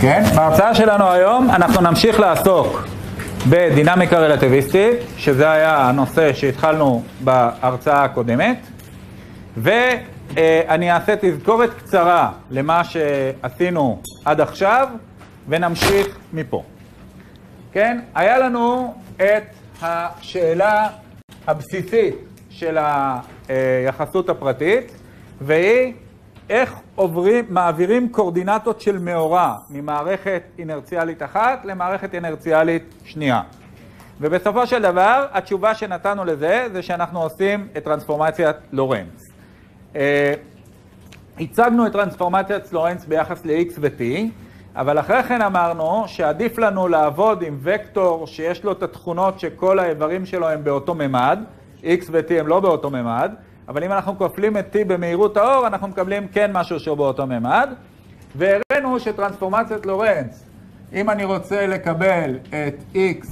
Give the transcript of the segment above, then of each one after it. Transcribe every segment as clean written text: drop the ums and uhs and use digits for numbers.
כן, בהרצאה שלנו היום אנחנו נמשיך לעסוק בדינמיקה רלטיביסטית, שזה היה הנושא שהתחלנו בהרצאה הקודמת, ואני אעשה תזכורת קצרה למה שעשינו עד עכשיו, ונמשיך מפה. כן, היה לנו את השאלה הבסיסית של היחסות הפרטית, והיא איך מעבירים קורדינטות של מאורע ממערכת אינרציאלית אחת למערכת אינרציאלית שנייה. ובסופו של דבר, התשובה שנתנו לזה, זה שאנחנו עושים את טרנספורמציית לורנץ. הצגנו את טרנספורמציית לורנץ ביחס ל-X ו-T, אבל אחרי כן אמרנו שעדיף לנו לעבוד עם וקטור שיש לו את התכונות שכל האיברים שלו הם באותו ממד, X ו-T הם לא באותו ממד, אבל אם אנחנו כופלים את T במהירות האור, אנחנו מקבלים כן משהו שהוא באותו ממד. והראינו שטרנספורמציית לורנץ, אם אני רוצה לקבל את X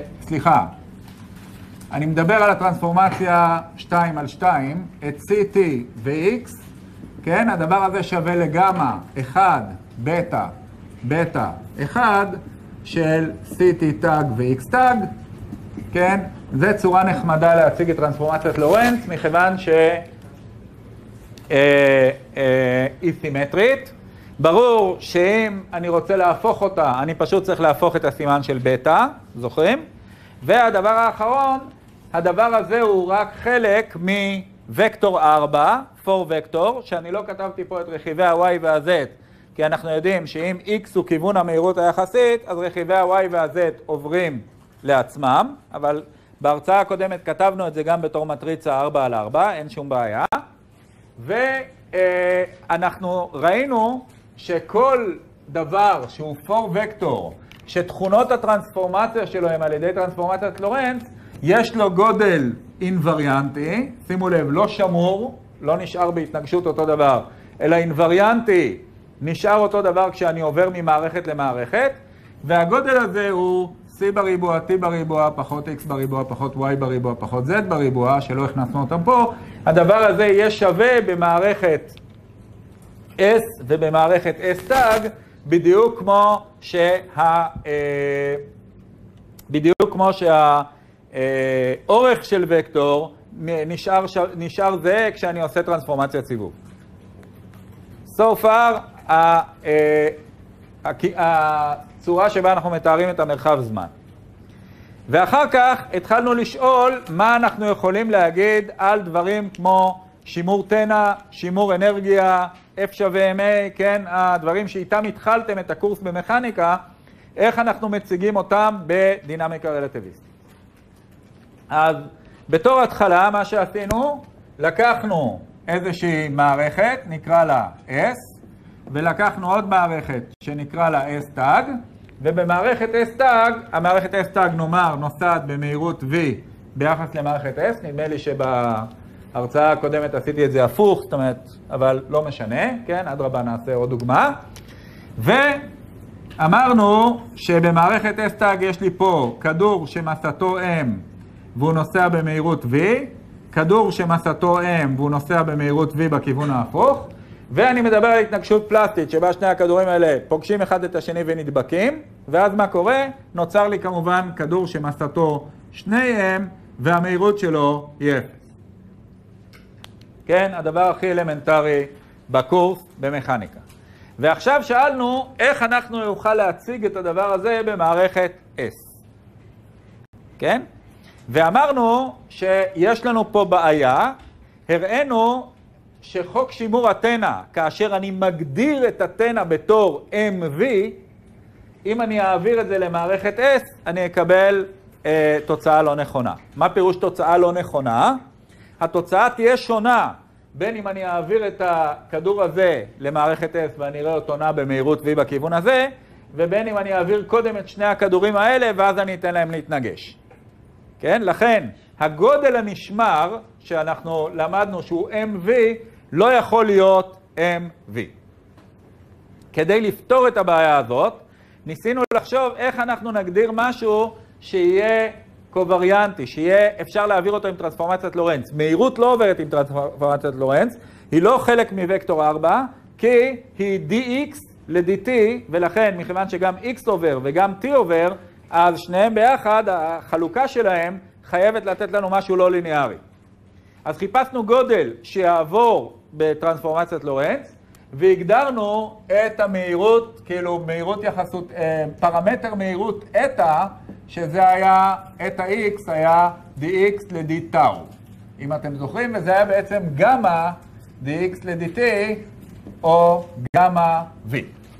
אני מדבר על הטרנספורמציה 2 על 2, את CT ו-X, כן, הדבר הזה שווה לגמא 1 בטא בטא 1 של CT טאג ו-X טאג, כן, זה צורה נחמדה להציג את טרנספורמציית לורנץ, מכיוון היא סימטרית. ברור שאם אני רוצה להפוך אותה, אני פשוט צריך להפוך את הסימן של בטא, זוכרים? והדבר האחרון, הדבר הזה הוא רק חלק מוקטור 4, 4 וקטור, שאני לא כתבתי פה את רכיבי ה-Y וה-Z, כי אנחנו יודעים שאם X הוא כיוון המהירות היחסית, אז רכיבי ה-Y וה-Z עוברים לעצמם, אבל בהרצאה הקודמת כתבנו את זה גם בתור מטריצה 4 על 4, אין שום בעיה. ואנחנו ראינו שכל דבר שהוא 4 וקטור, שתכונות הטרנספורמציה שלו הם על ידי טרנספורמציית לורנץ, יש לו גודל אינווריאנטי, שימו לב, לא שמור, לא נשאר בהתנגשות אותו דבר, אלא אינווריאנטי נשאר אותו דבר כשאני עובר ממערכת למערכת, והגודל הזה הוא C בריבוע, T בריבוע, פחות X בריבוע, פחות Y בריבוע, פחות Z בריבוע, שלא הכנסנו אותם פה. הדבר הזה יהיה שווה במערכת S ובמערכת S טאג, בדיוק כמו שהאורך של וקטור נשאר זה כשאני עושה טרנספורמציית סיבוב. So far, הצורה שבה אנחנו מתארים את המרחב זמן. ואחר כך התחלנו לשאול מה אנחנו יכולים להגיד על דברים כמו שימור תנע, שימור אנרגיה, F שווה MA, כן, הדברים שאיתם התחלתם את הקורס במכניקה, איך אנחנו מציגים אותם בדינמיקה רלטיביסטית. אז בתור התחלה מה שעשינו, לקחנו איזושהי מערכת, נקרא לה S, ולקחנו עוד מערכת שנקרא לה S טאג, ובמערכת S טאג, המערכת S טאג נאמר נוסעת במהירות V ביחס למערכת S, נדמה לי שבהרצאה הקודמת עשיתי את זה הפוך, זאת אומרת, אבל לא משנה, כן, אדרבה נעשה עוד דוגמה. ואמרנו שבמערכת S טאג יש לי פה כדור שמסתו M והוא נוסע במהירות V, כדור שמסתו M והוא נוסע במהירות V בכיוון ההפוך, ואני מדבר על התנגשות פלסטית שבה שני הכדורים האלה פוגשים אחד את השני ונדבקים, ואז מה קורה? נוצר לי כמובן כדור שמסתו שניהם והמהירות שלו היא 0. כן, הדבר הכי אלמנטרי בקורס במכניקה. ועכשיו שאלנו איך אנחנו נוכל להציג את הדבר הזה במערכת S. כן? ואמרנו שיש לנו פה בעיה, הראינו שחוק שימור התנע, כאשר אני מגדיר את התנע בתור MV, אם אני אעביר את זה למערכת S, אני אקבל תוצאה לא נכונה. מה פירוש תוצאה לא נכונה? התוצאה תהיה שונה בין אם אני אעביר את הכדור הזה למערכת S ואני אראה אותו נע במהירות V בכיוון הזה, ובין אם אני אעביר קודם את שני הכדורים האלה ואז אני אתן להם להתנגש. כן? לכן, הגודל הנשמר שאנחנו למדנו שהוא MV לא יכול להיות MV. כדי לפתור את הבעיה הזאת, ניסינו לחשוב איך אנחנו נגדיר משהו שיהיה קווריאנטי, שיהיה אפשר להעביר אותו עם טרנספורמציית לורנץ. מהירות לא עוברת עם טרנספורמציית לורנץ, היא לא חלק מוקטור 4, כי היא dx ל-dt, ולכן מכיוון שגם x עובר וגם t עובר, אז שניהם ביחד, החלוקה שלהם חייבת לתת לנו משהו לא ליניארי. אז חיפשנו גודל שיעבור בטרנספורמציית לורנץ, והגדרנו את המהירות, כאילו מהירות יחסות, פרמטר מהירות eta, שזה היה, eta x היה dx ל-d tau. אם אתם זוכרים, וזה היה בעצם גמא dx ל-dt או גמא v.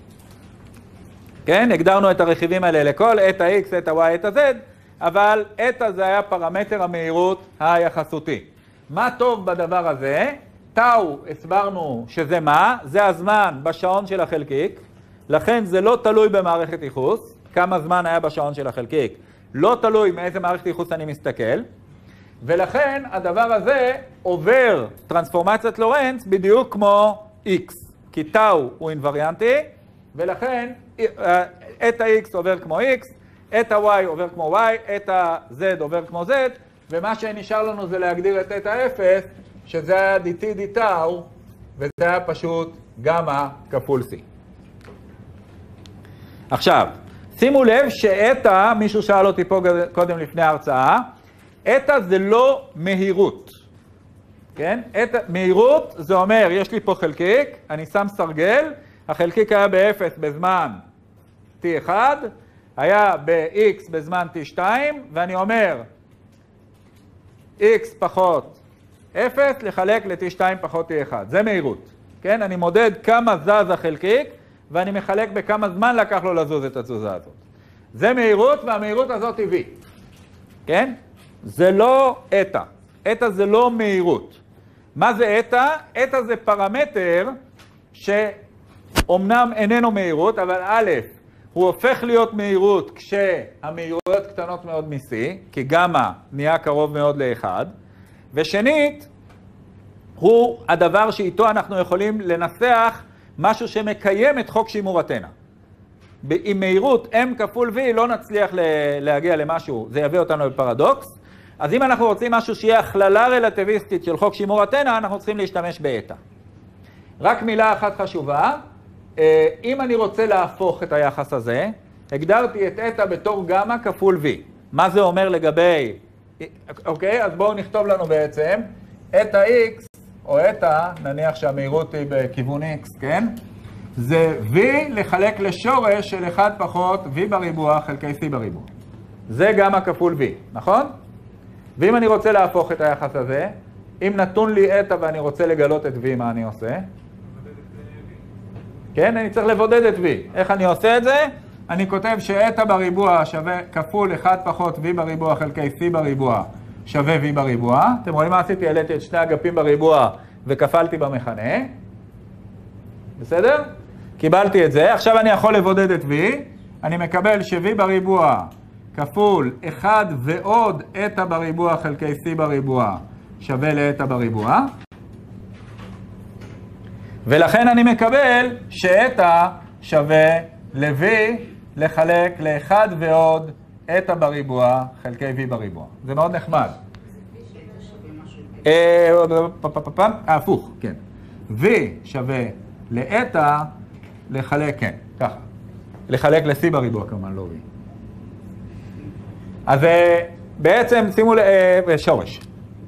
כן, הגדרנו את הרכיבים האלה לכל, eta x, eta y, eta z, אבל eta זה היה פרמטר המהירות היחסותי. מה טוב בדבר הזה? טאו, הסברנו שזה מה? זה הזמן בשעון של החלקיק, לכן זה לא תלוי במערכת ייחוס, כמה זמן היה בשעון של החלקיק, לא תלוי מאיזה מערכת ייחוס אני מסתכל, ולכן הדבר הזה עובר טרנספורמציית לורנץ בדיוק כמו x, כי טאו הוא אינווריאנטי, ולכן את ה-x עובר כמו x, את ה-y עובר כמו y, את ה-z עובר כמו z, ומה שנשאר לנו זה להגדיר את ה-0, שזה היה dt d tau, וזה היה פשוט גמא כפול c. עכשיו, שימו לב שאתה, מישהו שאל אותי פה קודם לפני ההרצאה, אתה זה לא מהירות. כן? מהירות זה אומר, יש לי פה חלקיק, אני שם סרגל, החלקיק היה ב-0 בזמן t1, היה ב-x בזמן t2, ואני אומר x פחות 0 לחלק ל-t2 פחות t1. זה מהירות. כן? אני מודד כמה זז החלקיק, ואני מחלק בכמה זמן לקח לו לזוז את התזוזה הזאת. זה מהירות, והמהירות הזאת היא v. כן? זה לא eta. eta זה לא מהירות. מה זה eta? eta זה פרמטר שאומנם איננו מהירות, אבל א', הוא הופך להיות מהירות כשהמהירויות קטנות מאוד מ-c, כי גמא נהיה קרוב מאוד ל-1, ושנית, הוא הדבר שאיתו אנחנו יכולים לנסח משהו שמקיים את חוק שימור אתנה. עם מהירות m כפול v לא נצליח להגיע למשהו, זה יביא אותנו לפרדוקס. אז אם אנחנו רוצים משהו שיהיה הכללה רלטיביסטית של חוק שימור אתנה, אנחנו צריכים להשתמש באתה. רק מילה אחת חשובה, אם אני רוצה להפוך את היחס הזה, הגדרתי את eta בתור גמא כפול v. מה זה אומר לגבי, אוקיי, אז בואו נכתוב לנו בעצם, eta x, או eta, נניח שהמהירות היא בכיוון x, כן? זה v לחלק לשורש של 1 פחות v בריבוע חלקי c בריבוע. זה גמא כפול v, נכון? ואם אני רוצה להפוך את היחס הזה, אם נתון לי eta ואני רוצה לגלות את v, מה אני עושה? כן, אני צריך לבודד את v. איך אני עושה את זה? אני כותב שאתה בריבוע שווה כפול 1 פחות v בריבוע חלקי c בריבוע שווה v בריבוע. אתם רואים מה עשיתי? העליתי את שני אגפים בריבוע וכפלתי במכנה. בסדר? קיבלתי את זה. עכשיו אני יכול לבודד את v. אני מקבל ש-v בריבוע כפול 1 ועוד eta בריבוע חלקי c בריבוע שווה לאתה בריבוע. ולכן אני מקבל שאתה שווה ל-v לחלק ל-1 ועוד eta בריבוע חלקי v בריבוע. זה מאוד נחמד. הפוך, כן. v שווה לאתה לחלק, כן, ככה. לחלק ל-c בריבוע כמובן, לא v. אז בעצם שימו שורש.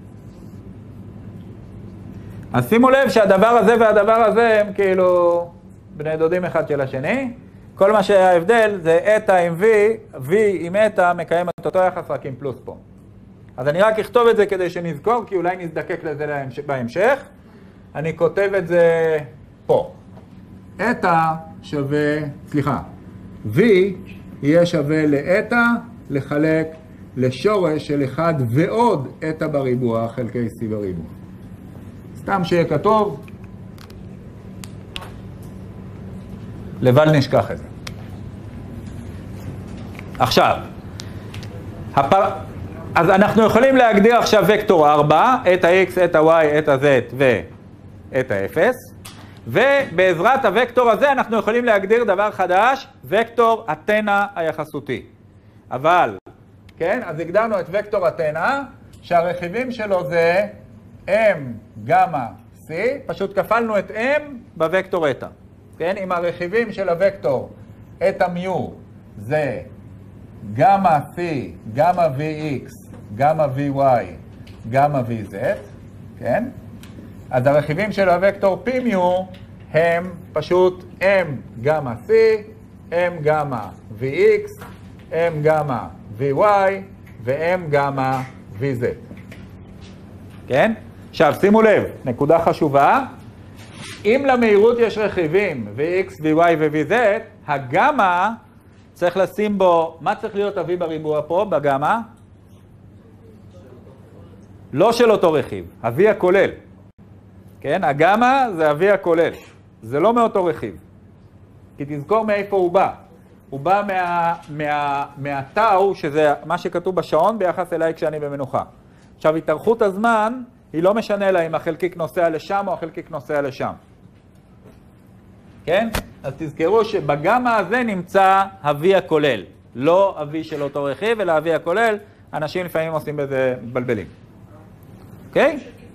אז שימו לב שהדבר הזה והדבר הזה הם כאילו בני דודים אחד של השני. כל מה שההבדל זה eta עם v, v עם eta מקיים את אותו יחס רק עם פלוס פה. אז אני רק אכתוב את זה כדי שנזכור, כי אולי נזדקק לזה בהמשך. אני כותב את זה פה. eta שווה, סליחה, v יהיה שווה לאתה לחלק לשורש של 1 ועוד eta בריבוע חלקי c בריבוע. סתם שיהיה כתוב, לבל נשכח את זה. עכשיו, אז אנחנו יכולים להגדיר עכשיו וקטור 4, את ה-x, את ה-y, את ה-z ואת ה-0, ובעזרת הוקטור הזה אנחנו יכולים להגדיר דבר חדש, וקטור אתנה היחסותי. אבל, כן, אז הגדרנו את וקטור אתנה, שהרכיבים שלו זה m גמא c, פשוט כפלנו את m בוקטור eta. כן? אם הרכיבים של הוקטור, את המיו, זה גמא C, גמא VX, גמא VY, גמא VZ, כן? אז הרכיבים של הוקטור P מיו הם פשוט M גמא C, M גמא VX, M גמא VY ו-M גמא VZ. כן? עכשיו, שימו לב, נקודה חשובה. אם למהירות יש רכיבים VX, VY ו-VZ, הגמא צריך לשים בו, מה צריך להיות ה-V בריבוע פה, בגמא? לא של אותו רכיב, ה-V הכולל. כן? הגמא זה ה-V הכולל. זה לא מאותו רכיב. כי תזכור מאיפה הוא בא. הוא בא מהטאו, שזה מה שכתוב בשעון ביחס אליי כשאני במנוחה. עכשיו, התארכות הזמן, היא לא משנה לה אם החלקיק נוסע לשם או החלקיק נוסע לשם. כן? אז תזכרו שבגמא הזה נמצא ה-V הכולל. לא ה-V של אותו רכיב, אלא ה-V הכולל. אנשים לפעמים עושים בזה מתבלבלים. אוקיי?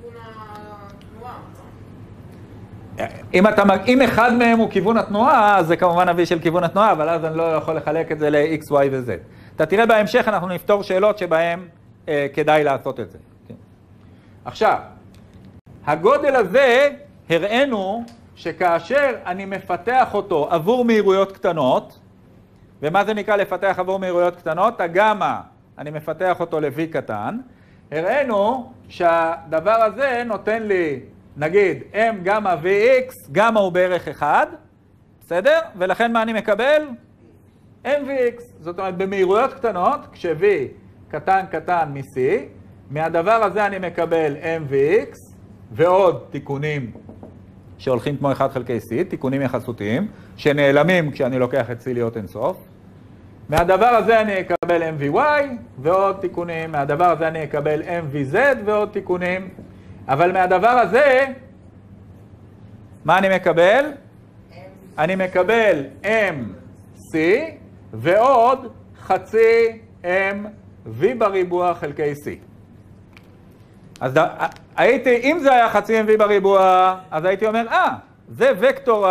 אם אחד מהם הוא כיוון התנועה, אז זה כמובן ה-V של כיוון התנועה, אבל אז אני לא יכול לחלק את זה ל-X, Y ו-Z. אתה תראה בהמשך, אנחנו נפתור שאלות שבהן כדאי לעשות את זה. עכשיו, הגודל הזה הראינו שכאשר אני מפתח אותו עבור מהירויות קטנות, ומה זה נקרא לפתח עבור מהירויות קטנות? הגמא, אני מפתח אותו ל-V קטן, הראינו שהדבר הזה נותן לי, נגיד, M גמא VX, גמא הוא בערך 1, בסדר? ולכן מה אני מקבל? MVX. זאת אומרת, במהירויות קטנות, כש-V קטן קטן מ-C, מהדבר הזה אני מקבל MVX, ועוד תיקונים שהולכים כמו 1 חלקי C, תיקונים יחסותיים, שנעלמים כשאני לוקח את C להיות אינסוף. מהדבר הזה אני אקבל MVY ועוד תיקונים, מהדבר הזה אני אקבל MVZ ועוד תיקונים, אבל מהדבר הזה, מה אני מקבל? אני מקבל MC ועוד חצי MV בריבוע חלקי C. אז הייתי, אם זה היה חצי MV בריבוע, אז הייתי אומר, זה וקטור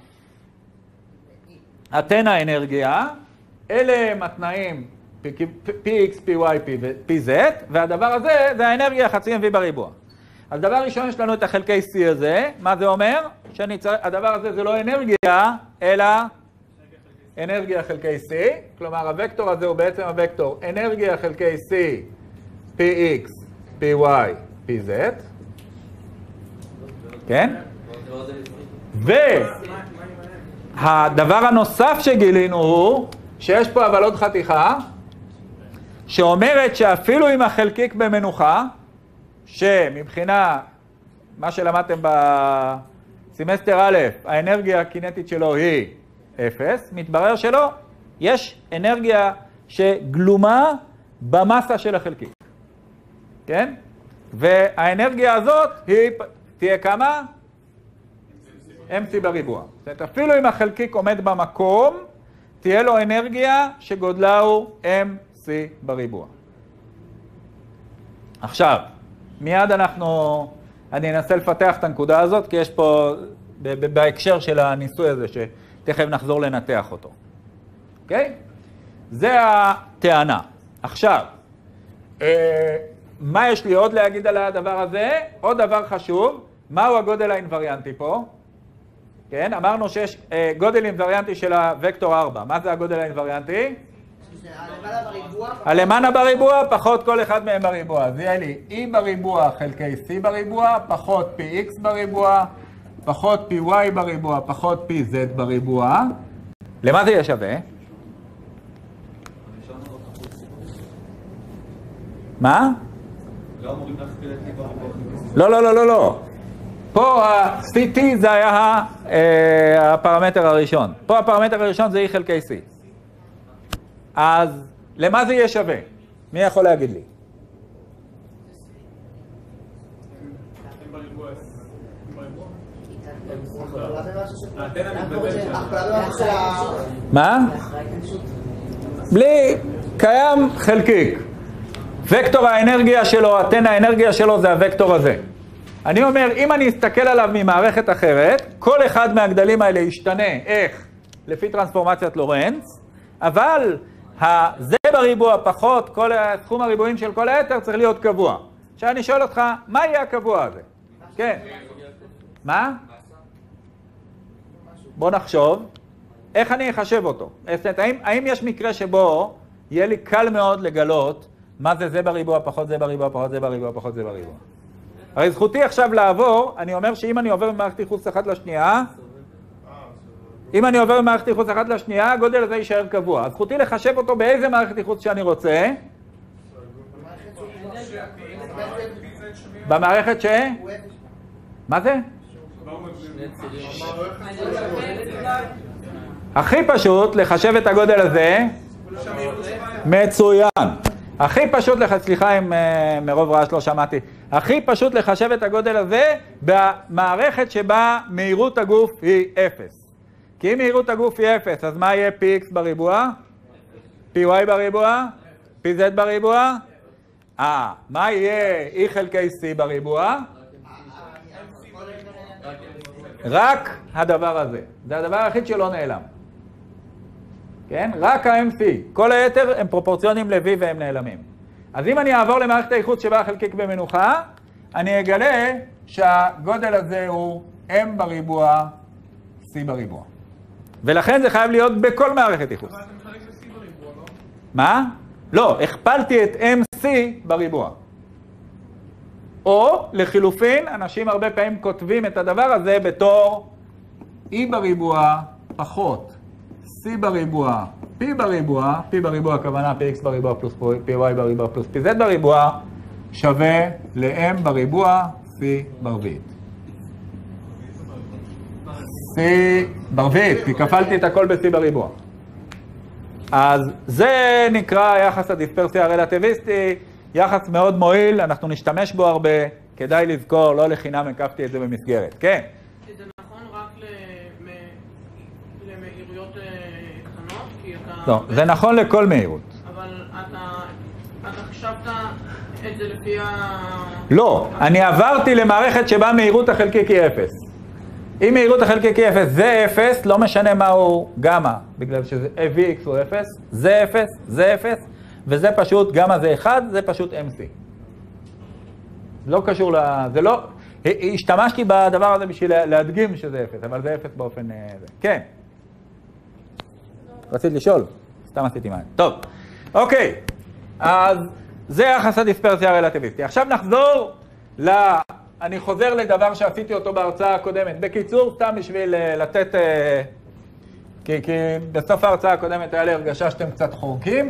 התן האנרגיה, אלה הם התנאים PX, PY, PZ, והדבר הזה זה האנרגיה חצי MV בריבוע. אז דבר ראשון יש לנו את החלקי C הזה, מה זה אומר? הדבר הזה זה לא אנרגיה, אלא אנרגיה חלקי C, כלומר הוקטור הזה הוא בעצם הוקטור אנרגיה חלקי C, PX, PY, PZ, כן? והדבר הנוסף שגילינו הוא שיש פה אבל עוד חתיכה שאומרת שאפילו אם החלקיק במנוחה, שמבחינה מה שלמדתם בסמסטר א', האנרגיה הקינטית שלו היא 0, מתברר שלא, יש אנרגיה שגלומה במסה של החלקיק. כן? והאנרגיה הזאת היא תהיה כמה? MC בריבוע. זאת אומרת, אפילו אם החלקיק עומד במקום, תהיה לו אנרגיה שגודלה הוא MC בריבוע. עכשיו, מיד אני אנסה לפתח את הנקודה הזאת, כי יש פה, בהקשר של הניסוי הזה, שתכף נחזור לנתח אותו. אוקיי? זה הטענה. עכשיו, מה יש לי עוד להגיד על הדבר הזה? עוד דבר חשוב, מהו הגודל האינווריאנטי פה? כן, אמרנו שיש גודל אינווריאנטי של הוקטור 4. מה זה הגודל האינווריאנטי? הלמעלה בריבוע פחות כל אחד מהם בריבוע. אז יהיה לי E בריבוע חלקי C בריבוע, פחות PX בריבוע, פחות PY בריבוע, פחות PZ בריבוע. למה זה יהיה שווה? מה? לא. פה ה-CT זה היה הפרמטר הראשון. פה הפרמטר הראשון זה E חלקי C. אז למה זה יהיה שווה? מי יכול להגיד לי? מה? בלי, קיים חלקיק. וקטור האנרגיה שלו, התן האנרגיה שלו זה הוקטור הזה. אני אומר, אם אני אסתכל עליו ממערכת אחרת, כל אחד מהגדלים האלה ישתנה, איך? לפי טרנספורמציית לורנץ, אבל זה בריבוע פחות, כל הסכום הריבועים של כל היתר צריך להיות קבוע. עכשיו אני שואל אותך, מה יהיה הקבוע הזה? כן. מה? בוא נחשוב. איך אני אחשב אותו? האם יש מקרה שבו יהיה לי קל מאוד לגלות מה זה בריבוע פחות, זה בריבוע פחות, זה בריבוע פחות, זה בריבוע? הרי זכותי עכשיו לעבור, אני אומר שאם אני עובר ממערכת ייחוס אחת לשנייה, הגודל הזה יישאר קבוע. אז זכותי לחשב אותו באיזה מערכת ייחוס שאני רוצה. במערכת מה זה? הכי פשוט לחשב את הגודל הזה. מצוין. הכי פשוט סליחה אם מרוב רעש לא שמעתי. הכי פשוט לחשב את הגודל הזה במערכת שבה מהירות הגוף היא 0. כי אם מהירות הגוף היא 0, אז מה יהיה px בריבוע? py בריבוע? pz בריבוע? מה יהיה e חלקי c בריבוע? רק הדבר הזה. זה הדבר היחיד שלא נעלם. כן? רק ה-MC. כל היתר הם פרופורציונים ל-V והם נעלמים. אז אם אני אעבור למערכת הייחוס שבה החלקיק במנוחה, אני אגלה שהגודל הזה הוא M בריבוע, C בריבוע. ולכן זה חייב להיות בכל מערכת ייחוס. אבל אתה מחלק ל-C בריבוע, לא? מה? לא, הכפלתי את MC בריבוע. או לחילופין, אנשים הרבה פעמים כותבים את הדבר הזה בתור E בריבוע פחות C בריבוע, P בריבוע, P בריבוע הכוונה PX בריבוע פלוס PY בריבוע פלוס PZ בריבוע, שווה ל-M בריבוע C ברביעית. C ברביעית, כי כפלתי את הכל ב-C בריבוע. אז זה נקרא יחס הדיספרסיה הרלטיביסטי, יחס מאוד מועיל, אנחנו נשתמש בו הרבה, כדאי לזכור, לא לחינם הקפתי את זה במסגרת. כן? זה נכון רק למהירויות קטנות? לא, זה נכון לכל מהירות. אבל אתה חשבת את זה לפי לא, אני עברתי למערכת שבה מהירות החלקיק היא 0. אם מהירות החלקיק היא 0, זה 0, לא משנה מהו גמא, בגלל שזה Vx הוא 0, זה 0, זה 0, וזה פשוט, גמא זה 1, זה פשוט MC. לא קשור זה לא, השתמשתי בדבר הזה בשביל להדגים שזה 0, אבל זה 0 באופן זה. כן. רצית לשאול? סתם עשיתי מים. טוב, אוקיי. אז זה יחס הדיספרסיה הרלטיביסטי. עכשיו נחזור אני חוזר לדבר שעשיתי אותו בהרצאה הקודמת. בקיצור, סתם בשביל לתת, כי בסוף ההרצאה הקודמת היה לי הרגשה שאתם קצת חורקים.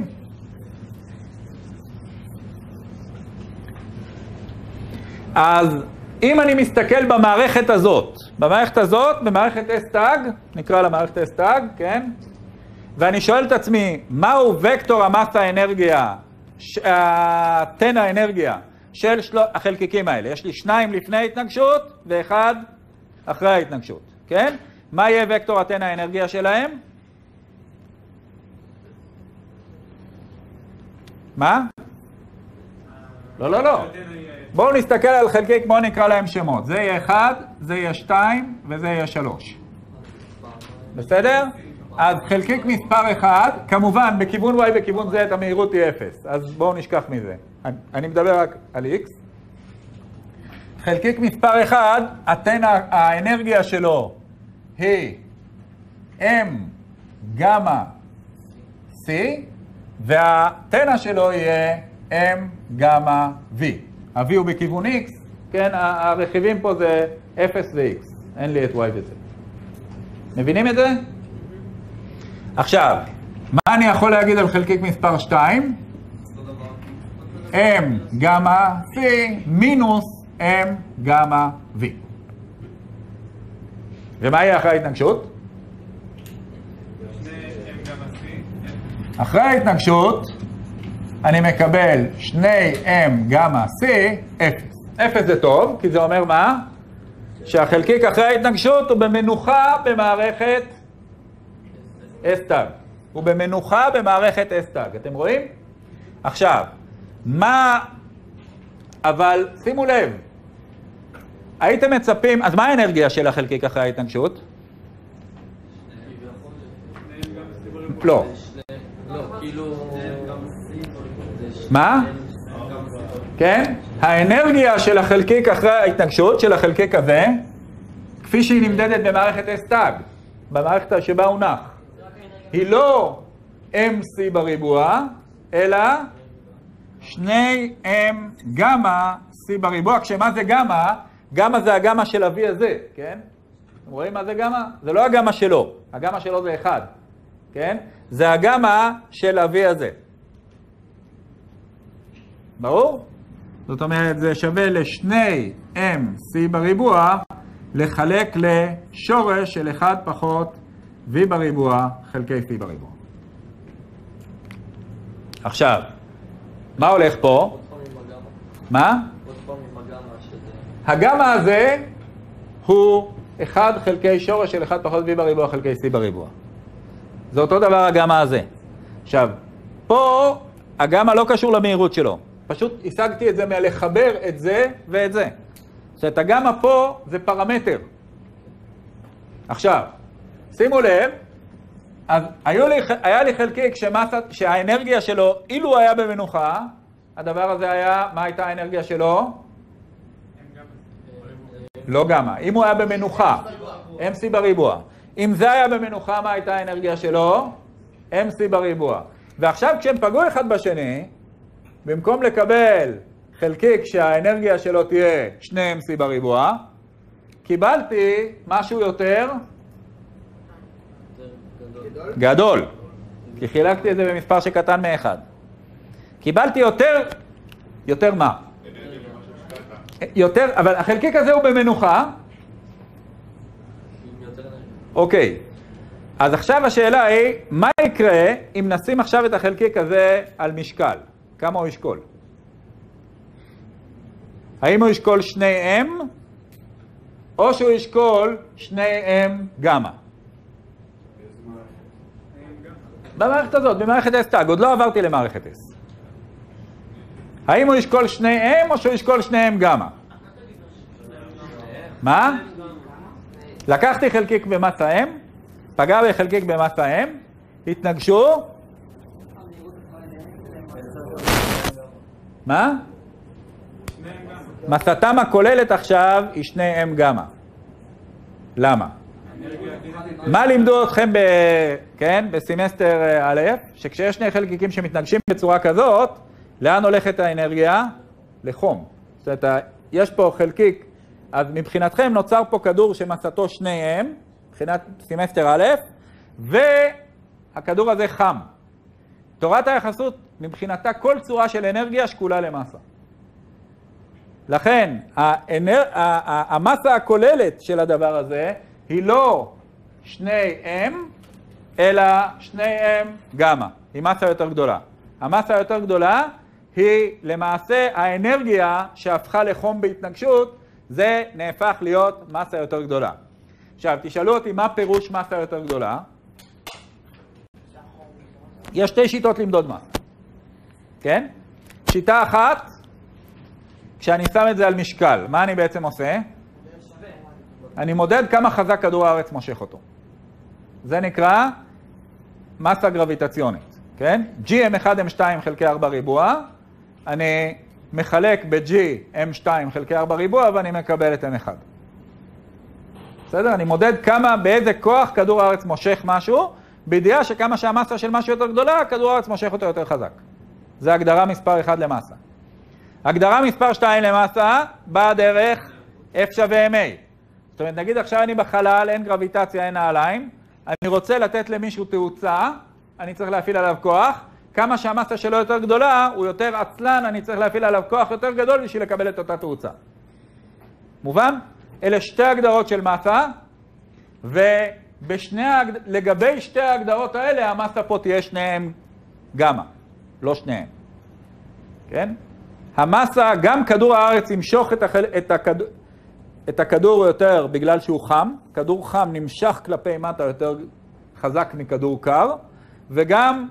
אז אם אני מסתכל במערכת הזאת, במערכת S-Tag, נקרא לה מערכת S-Tag, כן? ואני שואל את עצמי, מהו וקטור המסה האנרגיה, תן האנרגיה של החלקיקים האלה? יש לי 2 לפני ההתנגשות ו1 אחרי ההתנגשות, כן? מה יהיה וקטור התן האנרגיה שלהם? מה? לא. בואו נסתכל על חלקיק, בואו נקרא להם שמות. זה יהיה 1, זה יהיה 2 וזה יהיה 3. בסדר? אז חלקיק מספר 1, כמובן בכיוון y בכיוון z המהירות היא 0. אז בואו נשכח מזה. אני מדבר רק על x. חלקיק מספר 1, האנרגיה שלו היא m גמא c, והתנה שלו יהיה m גמא v. ה-v הוא בכיוון x, כן? הרכיבים פה זה 0 ו-x. אין לי את y וz. מבינים את זה? עכשיו, מה אני יכול להגיד על חלקיק מספר 2? m גמא c מינוס m גמא v. ומה יהיה אחרי ההתנגשות? אחרי ההתנגשות אני מקבל 2m גמא c 0. 0 זה טוב, כי זה אומר מה? שהחלקיק אחרי ההתנגשות הוא במנוחה במערכת S-Tag. הוא במנוחה במערכת S-Tag. אתם רואים? עכשיו, אבל שימו לב, הייתם מצפים, אז מה האנרגיה של החלקיק אחרי ההתנגשות? לא. לא, כאילו... מה? כן? האנרגיה של החלקיק אחרי ההתנגשות, של החלקיק הזה, כפי שהיא נמדדת במערכת S-Tag, במערכת שבה הוא נח, היא לא MC בריבוע, אלא 2M גמא C בריבוע. כשמה זה גמא? גמא זה הגמא של ה-V הזה, כן? אתם רואים מה זה גמא? זה לא הגמא שלו, הגמא שלו זה 1, כן? זה הגמא של ה-V הזה. ברור? זאת אומרת, זה שווה ל-2MC בריבוע לחלק לשורש של 1 פחות V בריבוע חלקי C בריבוע. עכשיו, מה הולך פה? מה? הגמא הזה הוא 1 חלקי שורש של 1 פחות V בריבוע חלקי C בריבוע. זה אותו דבר הגמא הזה. עכשיו, פה הגמא לא קשור למהירות שלו. פשוט השגתי את זה מלחבר את זה ואת זה. זאת אומרת, הגמא פה זה פרמטר. עכשיו, שימו לב, אז היה לי חלקיק שהאנרגיה שלו, אילו היה במנוחה, הדבר הזה היה, מה הייתה האנרגיה שלו? לא גמא. אם הוא היה במנוחה, MC בריבוע. אם זה היה במנוחה, מה הייתה האנרגיה שלו? MC בריבוע. ועכשיו כשהם פגעו אחד בשני, במקום לקבל חלקיק שהאנרגיה שלו תהיה 2MC בריבוע, קיבלתי משהו יותר גדול. כי חילקתי את זה במספר שקטן מאחד. קיבלתי יותר מה? יותר, אבל החלקיק הזה הוא במנוחה. אוקיי. אז עכשיו השאלה היא, מה יקרה אם נשים עכשיו את החלקיק הזה על משקל? כמה הוא ישקול? האם הוא ישקול 2M או שהוא ישקול 2M גמא? במערכת הזאת, במערכת S-Tag, עוד לא עברתי למערכת S. האם הוא ישקול 2M או שהוא ישקול 2M גמא? מה? לקחתי חלקיק במסה M, פגע בחלקיק במסה M, התנגשו. מה? מסתם הכוללת עכשיו היא 2M גמא. למה? מה לימדו אתכם בסמסטר א', שכשיש שני חלקיקים שמתנגשים בצורה כזאת, לאן הולכת האנרגיה? לחום. זאת אומרת, יש פה חלקיק, אז מבחינתכם נוצר פה כדור שמסתו 2M, מבחינת סמסטר א', והכדור הזה חם. תורת היחסות, מבחינתה כל צורה של אנרגיה שקולה למסה. לכן, המסה הכוללת של הדבר הזה היא לא 2M, אלא 2M גמא. היא מסה יותר גדולה. המסה היותר גדולה היא למעשה האנרגיה שהפכה לחום בהתנגשות, זה נהפך להיות מסה יותר גדולה. עכשיו, תשאלו אותי מה פירוש מסה יותר גדולה. יש שתי שיטות למדוד מסה. כן? שיטה אחת, כשאני שם את זה על משקל, מה אני בעצם עושה? אני מודד כמה חזק כדור הארץ מושך אותו. זה נקרא מסה גרביטציונית, כן? G M1 M2 חלקי 4 ריבוע, אני מחלק ב-G M2 חלקי 4 ריבוע ואני מקבל את M1. בסדר? אני מודד באיזה כוח כדור הארץ מושך משהו, בידיעה שכמה שהמסה של משהו יותר גדולה, כדור הארץ מושך אותו יותר חזק. זה הגדרה מספר 1 למסה. הגדרה מספר 2 למסה באה דרך F שווה MA. זאת אומרת, נגיד עכשיו אני בחלל, אין גרביטציה, אין נעליים, אני רוצה לתת למישהו תאוצה, אני צריך להפעיל עליו כוח, כמה שהמסה שלו יותר גדולה, הוא יותר עצלן, אני צריך להפעיל עליו כוח יותר גדול בשביל לקבל את אותה תאוצה. מובן? אלה שתי הגדרות של מסה, ולגבי שתי ההגדרות האלה, המסה פה תהיה 2M גמא, לא 2M. כן? המסה, גם כדור הארץ ימשוך את הכדור יותר בגלל שהוא חם, כדור חם נמשך כלפי מטה יותר חזק מכדור קר, וגם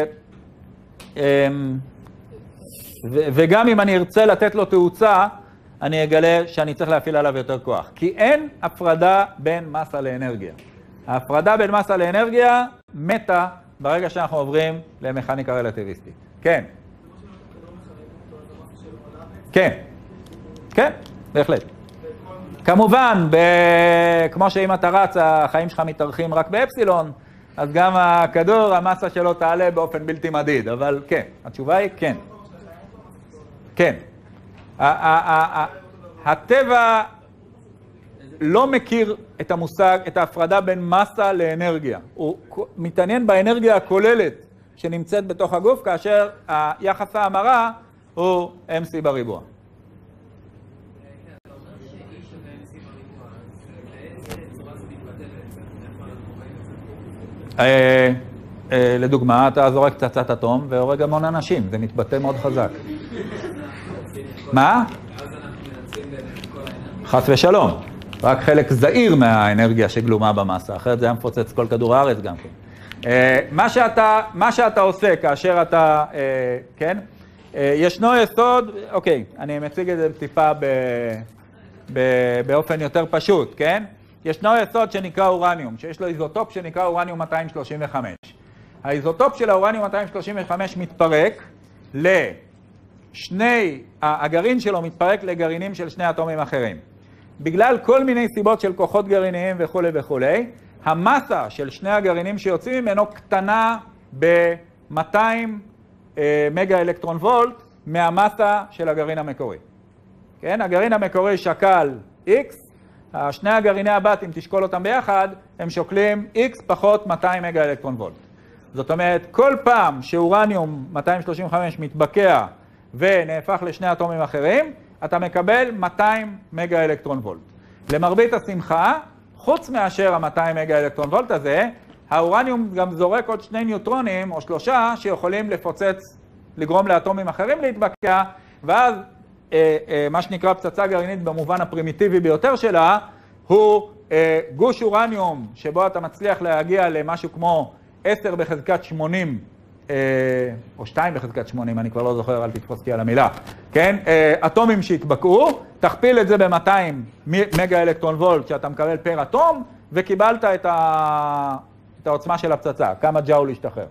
וגם אם אני ארצה לתת לו תאוצה, אני אגלה שאני צריך להפעיל עליו יותר כוח. כי אין הפרדה בין מסה לאנרגיה. ההפרדה בין מסה לאנרגיה מתה ברגע שאנחנו עוברים למכניקה רלטיביסטית. כן. כן. כן, בהחלט. כמובן, כמו שאם אתה רץ, החיים שלך מתארחים רק באפסילון, אז גם הכדור, המסה שלו תעלה באופן בלתי מדיד, אבל כן, התשובה היא כן. כן. הטבע לא מכיר את המושג, את ההפרדה בין מסה לאנרגיה. הוא מתעניין באנרגיה הכוללת שנמצאת בתוך הגוף, כאשר היחס ההמרה הוא MC בריבוע. לדוגמה, אתה זורק פצצת אטום והורג המון אנשים, זה מתבטא מאוד חזק. מה? חס ושלום, רק חלק זעיר מהאנרגיה שגלומה במסה, אחרת זה היה מפוצץ כל כדור הארץ גם כן. מה שאתה עושה כאשר אתה, כן? ישנו יסוד, אוקיי, אני מציג את זה טיפה באופן יותר פשוט, כן? ישנו יסוד שנקרא אורניום, שיש לו איזוטופ שנקרא אורניום 235. האיזוטופ של האורניום 235 מתפרק הגרעין שלו מתפרק לגרעינים של שני אטומים אחרים. בגלל כל מיני סיבות של כוחות גרעיניים וכו' וכו', המסה של שני הגרעינים שיוצאים ממנו קטנה ב-200 מגה אלקטרון וולט מהמסה של הגרעין המקורי. כן? הגרעין המקורי שקל X, שני הגרעיני הבת, אם תשקול אותם ביחד, הם שוקלים X פחות 200 מגה אלקטרון וולט. זאת אומרת, כל פעם שאורניום 235 מתבקע ונהפך לשני אטומים אחרים, אתה מקבל 200 מגה אלקטרון וולט. למרבית השמחה, חוץ מאשר ה-200 מגה אלקטרון וולט הזה, האורניום גם זורק עוד 2 ניוטרונים או 3 שיכולים לפוצץ, לגרום לאטומים אחרים להתבקע, ואז מה שנקרא פצצה גרעינית במובן הפרימיטיבי ביותר שלה, הוא גוש אורניום שבו אתה מצליח להגיע למשהו כמו 10 בחזקת 80, או 2 בחזקת 80, אני כבר לא זוכר, אל תתפוס אותי על המילה, כן? אטומים שהתבקעו, תכפיל את זה ב-200 מגה אלקטרון וולט שאתה מקבל פר אטום, וקיבלת את העוצמה של הפצצה, כמה ג'אול ישתחרר.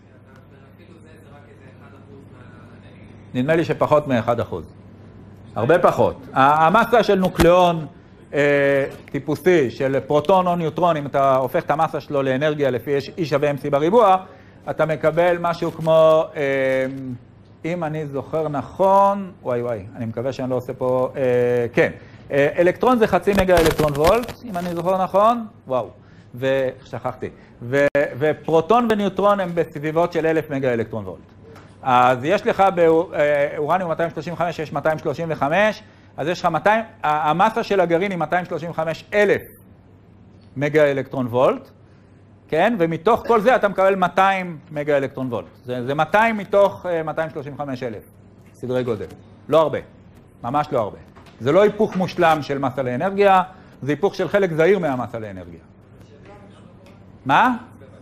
נדמה לי שפחות מ-1%. הרבה פחות. המסה של נוקלאון טיפוסי, של פרוטון או ניוטרון, אם אתה הופך את המסה שלו לאנרגיה לפי E שווה MC בריבוע, אתה מקבל משהו כמו, אם אני זוכר נכון, וואי, אני מקווה שאני לא עושה פה, כן, אלקטרון זה 0.5 מגה אלקטרון וולט, אם אני זוכר נכון, וואו, ושכחתי. ופרוטון וניוטרון הם בסביבות של 1000 מגה אלקטרון וולט. אז יש לך באורניום 235, יש 235, אז יש לך 200, המסה של הגרעין היא 235,000 מגה אלקטרון וולט, כן? ומתוך כל זה אתה מקבל 200 מגה אלקטרון וולט. זה 200 מתוך 235,000, סדרי גודל. לא הרבה, ממש לא הרבה. זה לא היפוך מושלם של מסה לאנרגיה, זה היפוך של חלק זעיר מהמסה לאנרגיה. מה?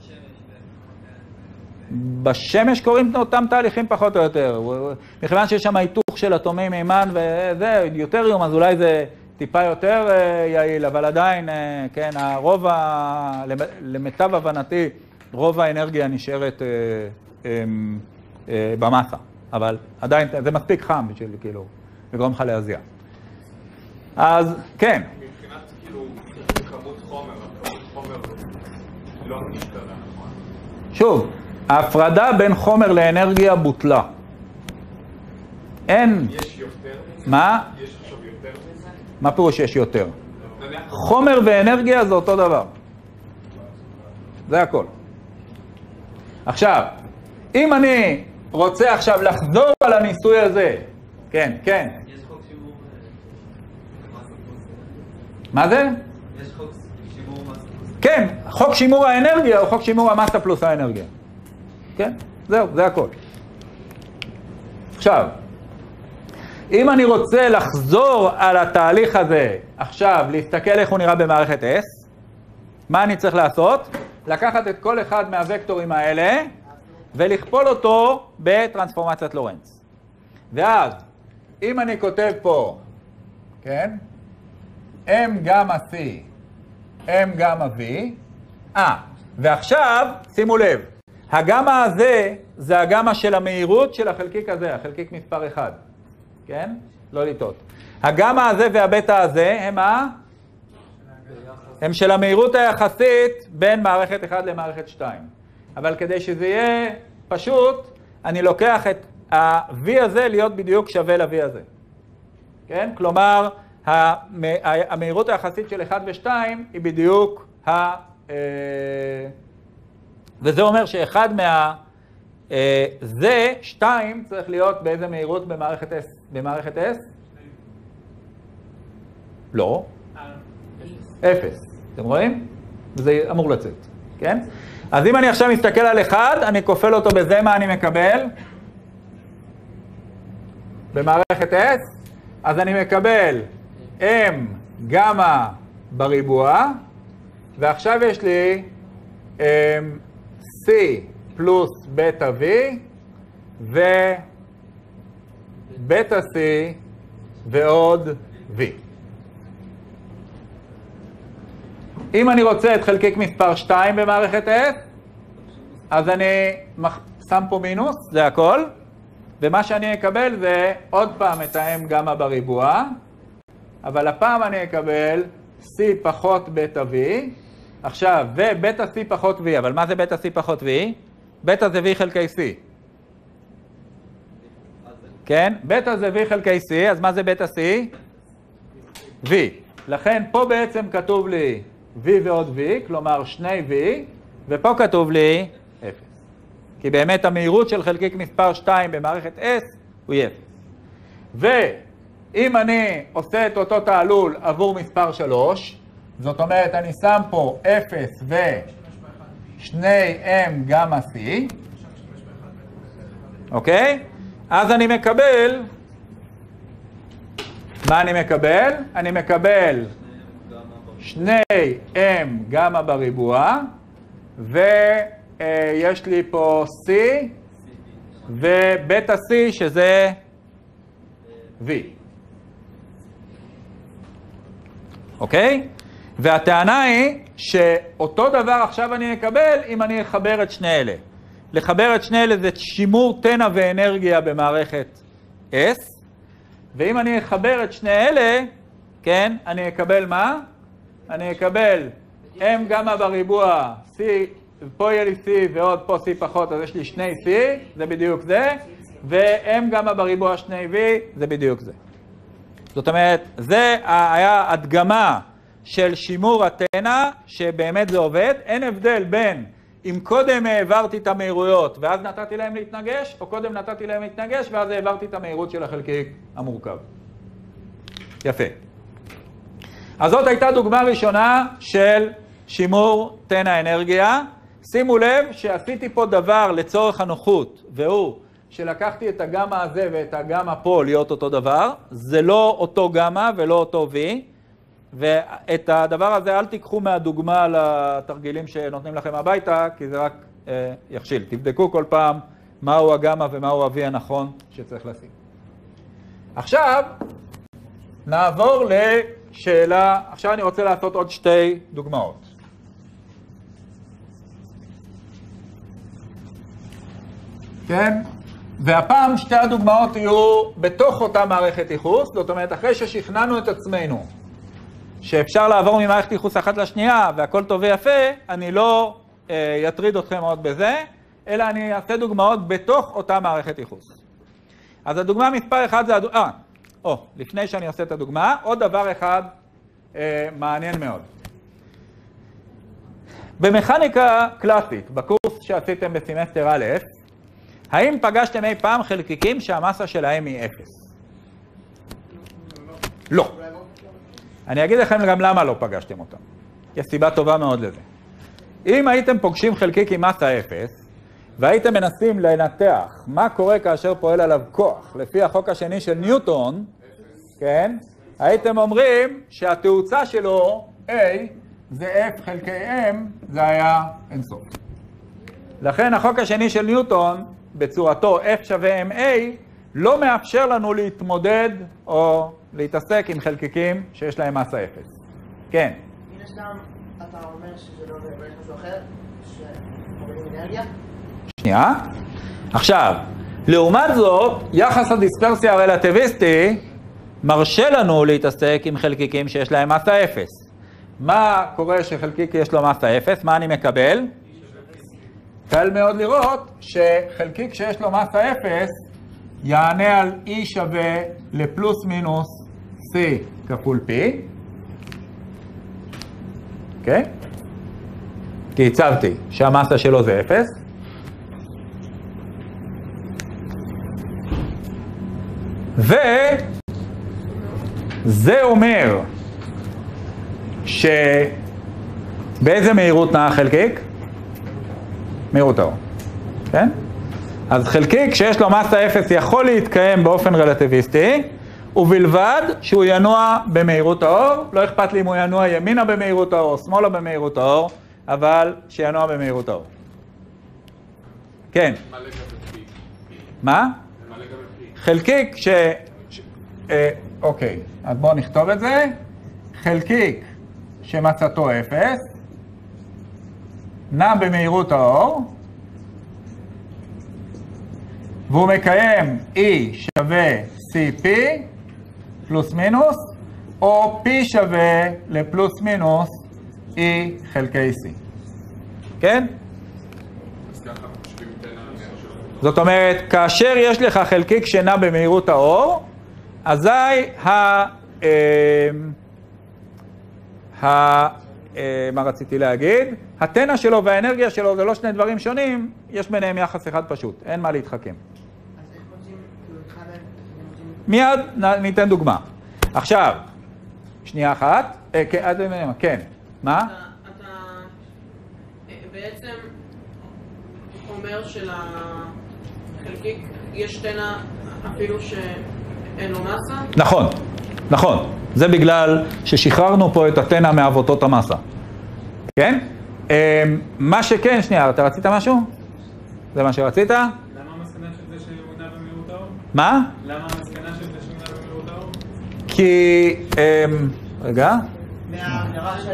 בשמש קוראים אותם תהליכים פחות או יותר. מכיוון שיש שם היתוך של אטומי מימן וזה, יותר אז אולי זה טיפה יותר יעיל, אבל עדיין, כן, למיטב הבנתי, רוב האנרגיה נשארת במסה. אבל עדיין, זה מספיק חם בשביל כאילו לגרום לך להזיע. אז, כן. מבחינת כאילו כמות חומר לא משתנה, נכון? שוב, ההפרדה בין חומר לאנרגיה בוטלה. אין... יש יותר מזה? מה? יש עכשיו יותר מזה? מה פירוש שיש יותר? חומר ואנרגיה זה אותו דבר. זה הכל. עכשיו, אם אני רוצה עכשיו לחזור על הניסוי הזה, כן, כן. יש חוק שימור מסה פלוס. מה זה? יש חוק שימור מסה פלוס. כן, חוק שימור האנרגיה הוא חוק שימור המסה פלוס האנרגיה. כן? זהו, זה הכל. עכשיו, אם אני רוצה לחזור על התהליך הזה, עכשיו, להסתכל איך הוא נראה במערכת S, מה אני צריך לעשות? לקחת את כל אחד מהווקטורים האלה, ולכפול אותו בטרנספורמציית לורנץ. ואז, אם אני כותב פה כן? M גמא C, M גמא V. ועכשיו, שימו לב, הגמא הזה זה הגמא של המהירות של החלקיק הזה, החלקיק מספר 1. כן? לא לטעות. הגמא הזה והבטא הזה הם מה? הם של המהירות היחסית בין מערכת 1 למערכת 2. אבל כדי שזה יהיה פשוט, אני לוקח את ה-V הזה להיות בדיוק שווה ל-V הזה. כן? כלומר, המהירות היחסית של 1 ו-2 היא בדיוק וזה אומר שאחד זה 2 צריך להיות באיזה מהירות במערכת S? במערכת S? לא. 0. אתם רואים? זה אמור לצאת. כן? אז אם אני עכשיו מסתכל על 1, אני כופל אותו בזה, מה אני מקבל? במערכת S, אז אני מקבל M גמא בריבוע, ועכשיו יש לי C פלוס בטא V, ובטא C ועוד V. אם אני רוצה את חלקיק מספר 2 במערכת S, אז אני שם פה מינוס, זה הכל, ומה שאני אקבל זה עוד פעם את ה-M גמא בריבוע, אבל הפעם אני אקבל C פחות בטא V, עכשיו, ובטא C פחות V, אבל מה זה בטא C פחות V? בטא זה V חלקי C. כן? בטא זה V חלקי C, אז מה זה בטא C? V. לכן פה בעצם כתוב לי V ועוד V, כלומר 2 V, ופה כתוב לי 0. כי באמת המהירות של חלקיק מספר 2 במערכת S הוא 0. ואם אני עושה את אותו תעלול עבור מספר 3, זאת אומרת אני שם פה 0 ו-2M גמא C, אוקיי? אז אני מקבל, מה אני מקבל? אני מקבל 2M גמא בריבוע, ויש לי פה C, ובטא C שזה V. אוקיי? והטענה היא שאותו דבר עכשיו אני אקבל אם אני אחבר את שני אלה. לחבר את שני אלה זה שימור תנע ואנרגיה במערכת S, ואם אני אחבר את שני אלה, כן, אני אקבל מה? אני אקבל M גמא בריבוע, C, פה יהיה לי C ועוד פה C פחות, אז יש לי 2 C, זה בדיוק זה, ו-M גמא בריבוע 2V, זה בדיוק זה. זאת אומרת, זה היה הדגמה של שימור התנע, שבאמת זה עובד. אין הבדל בין אם קודם העברתי את המהירויות ואז נתתי להם להתנגש, או קודם נתתי להם להתנגש ואז העברתי את המהירות של החלקיק המורכב. יפה. אז זאת הייתה דוגמה ראשונה של שימור תנע אנרגיה. שימו לב שעשיתי פה דבר לצורך הנוחות, והוא שלקחתי את הגמא הזה ואת הגמא פה להיות אותו דבר. זה לא אותו גמא ולא אותו V. ואת הדבר הזה אל תיקחו מהדוגמה לתרגילים שנותנים לכם הביתה, כי זה רק יכשיל. תבדקו כל פעם מהו הגמא ומהו ה-V הנכון שצריך לשים. עכשיו נעבור לשאלה, עכשיו אני רוצה לעשות עוד 2 דוגמאות. כן? והפעם 2 הדוגמאות יהיו בתוך אותה מערכת ייחוס, זאת אומרת אחרי ששכנענו את עצמנו שאפשר לעבור ממערכת ייחוס אחת לשנייה והכל טוב ויפה, אני לא יטריד אתכם עוד בזה, אלא אני אעשה דוגמאות בתוך אותה מערכת ייחוס. אז הדוגמה מספר 1 זה לפני שאני עושה את הדוגמה, עוד דבר אחד מעניין מאוד. במכניקה קלאסית, בקורס שעשיתם בסמסטר א', האם פגשתם אי פעם חלקיקים שהמסה שלהם היא 0? לא. אני אגיד לכם גם למה לא פגשתם אותם. יש סיבה טובה מאוד לזה. אם הייתם פוגשים חלקיק עם מסה 0, והייתם מנסים לנתח מה קורה כאשר פועל עליו כוח, לפי החוק השני של ניוטון, כן? הייתם אומרים שהתאוצה שלו, A, זה F חלקי M, זה היה אינסוף. לכן החוק השני של ניוטון, בצורתו F שווה MA, לא מאפשר לנו להתמודד או להתעסק עם חלקיקים שיש להם מסה אפס. כן. מן הסתם, אתה אומר שזה לא באמת משהו אחר, שמורידים אנרגיה? שנייה. עכשיו, לעומת זאת, יחס הדיספרסיה הרלטיביסטי מרשה לנו להתעסק עם חלקיקים שיש להם מסה אפס. מה קורה שחלקיק יש לו מסה אפס? מה אני מקבל? קל מאוד לראות שחלקיק שיש לו מסה אפס יענה על E שווה לפלוס מינוס C כפול P. אוקיי? כי הצבתי שהמסה שלו זה אפס. וזה אומר שבאיזה מהירות נע החלקיק? מהירות האור. כן? אז חלקיק שיש לו מסה אפס יכול להתקיים באופן רלטיביסטי, ובלבד שהוא ינוע במהירות האור. לא אכפת לי אם הוא ינוע ימינה במהירות האור, שמאלה במהירות האור, אבל שינוע במהירות האור. כן. מה לגבי פי? מה? מה לגבי פי? חלקיק אוקיי, אז בואו נכתוב את זה. חלקיק שמצאתו אפס, נע במהירות האור, והוא מקיים E שווה CP פלוס מינוס, או P שווה לפלוס מינוס E חלקי C. כן? אז ככה חושבים בין זאת אומרת, כאשר יש לך חלקיק שנע במהירות האור, אזי מה רציתי להגיד? התנע שלו והאנרגיה שלו זה לא שני דברים שונים, יש ביניהם יחס אחד פשוט, אין מה להתחכם. אז איך מוצאים, כאילו אחד מיד ניתן דוגמה. עכשיו, שנייה אחת, כן, מה? אתה בעצם אומר שלחלקיק יש תנע אפילו שאין לו מסה? נכון, נכון. זה בגלל ששחררנו פה את התנע מאבותות המסה. כן? מה שכן, שנייה, אתה רצית משהו? זה מה שרצית? למה המסקנה של זה שהוא נע במהירות האור? מה? למה המסקנה של זה שהוא נע במהירות האור? כי... רגע. מההגדרה של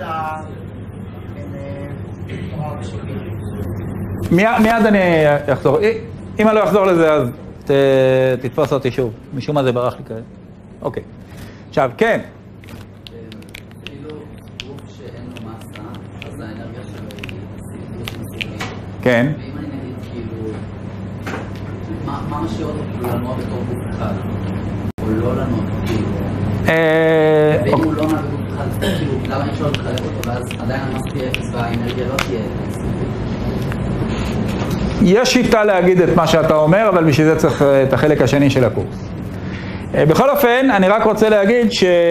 מיד אני אחזור. אם אני לא אחזור לזה, אז תתפוס אותי שוב. משום מה זה ברח לי כזה. אוקיי. עכשיו, כן. כאילו, גוף שאין לו מסה, אז האנרגיה שלו היא כן. ואם אני נגיד, כאילו, מה משאיר אותו כאילו לנוע בתור גוף אחד? או לא לנוע, כאילו... ואם הוא לא נע בגוף אחד, כאילו, למה אי אפשר לחלק אותו? ואז עדיין המסה תהיה אפס והאנרגיה לא תהיה אפס. יש שיטה להגיד את מה שאתה אומר, אבל בשביל זה צריך את החלק השני של הקורס. בכל אופן, אני רק רוצה להגיד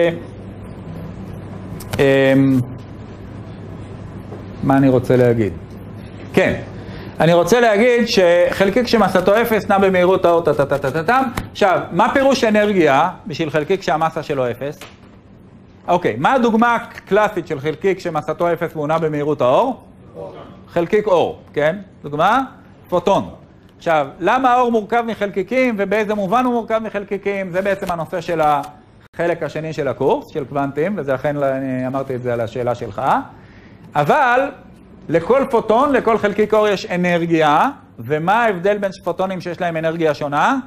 מה אני רוצה להגיד? כן, אני רוצה להגיד שחלקיק שמסתו אפס נע במהירות האור טטטטטטם. עכשיו, מה פירוש אנרגיה בשביל חלקיק שהמסה שלו אפס? אוקיי, מה הדוגמה הקלאסית של חלקיק שמסתו אפס והוא נע במהירות האור? חלקיק אור, כן? דוגמה? פוטון. עכשיו, למה האור מורכב מחלקיקים ובאיזה מובן הוא מורכב מחלקיקים? זה בעצם הנושא של החלק השני של הקורס, של קוונטים, וזה אכן אני אמרתי את זה על השאלה שלך. אבל לכל פוטון, לכל חלקיק אור יש אנרגיה, ומה ההבדל בין פוטונים שיש להם אנרגיה שונה?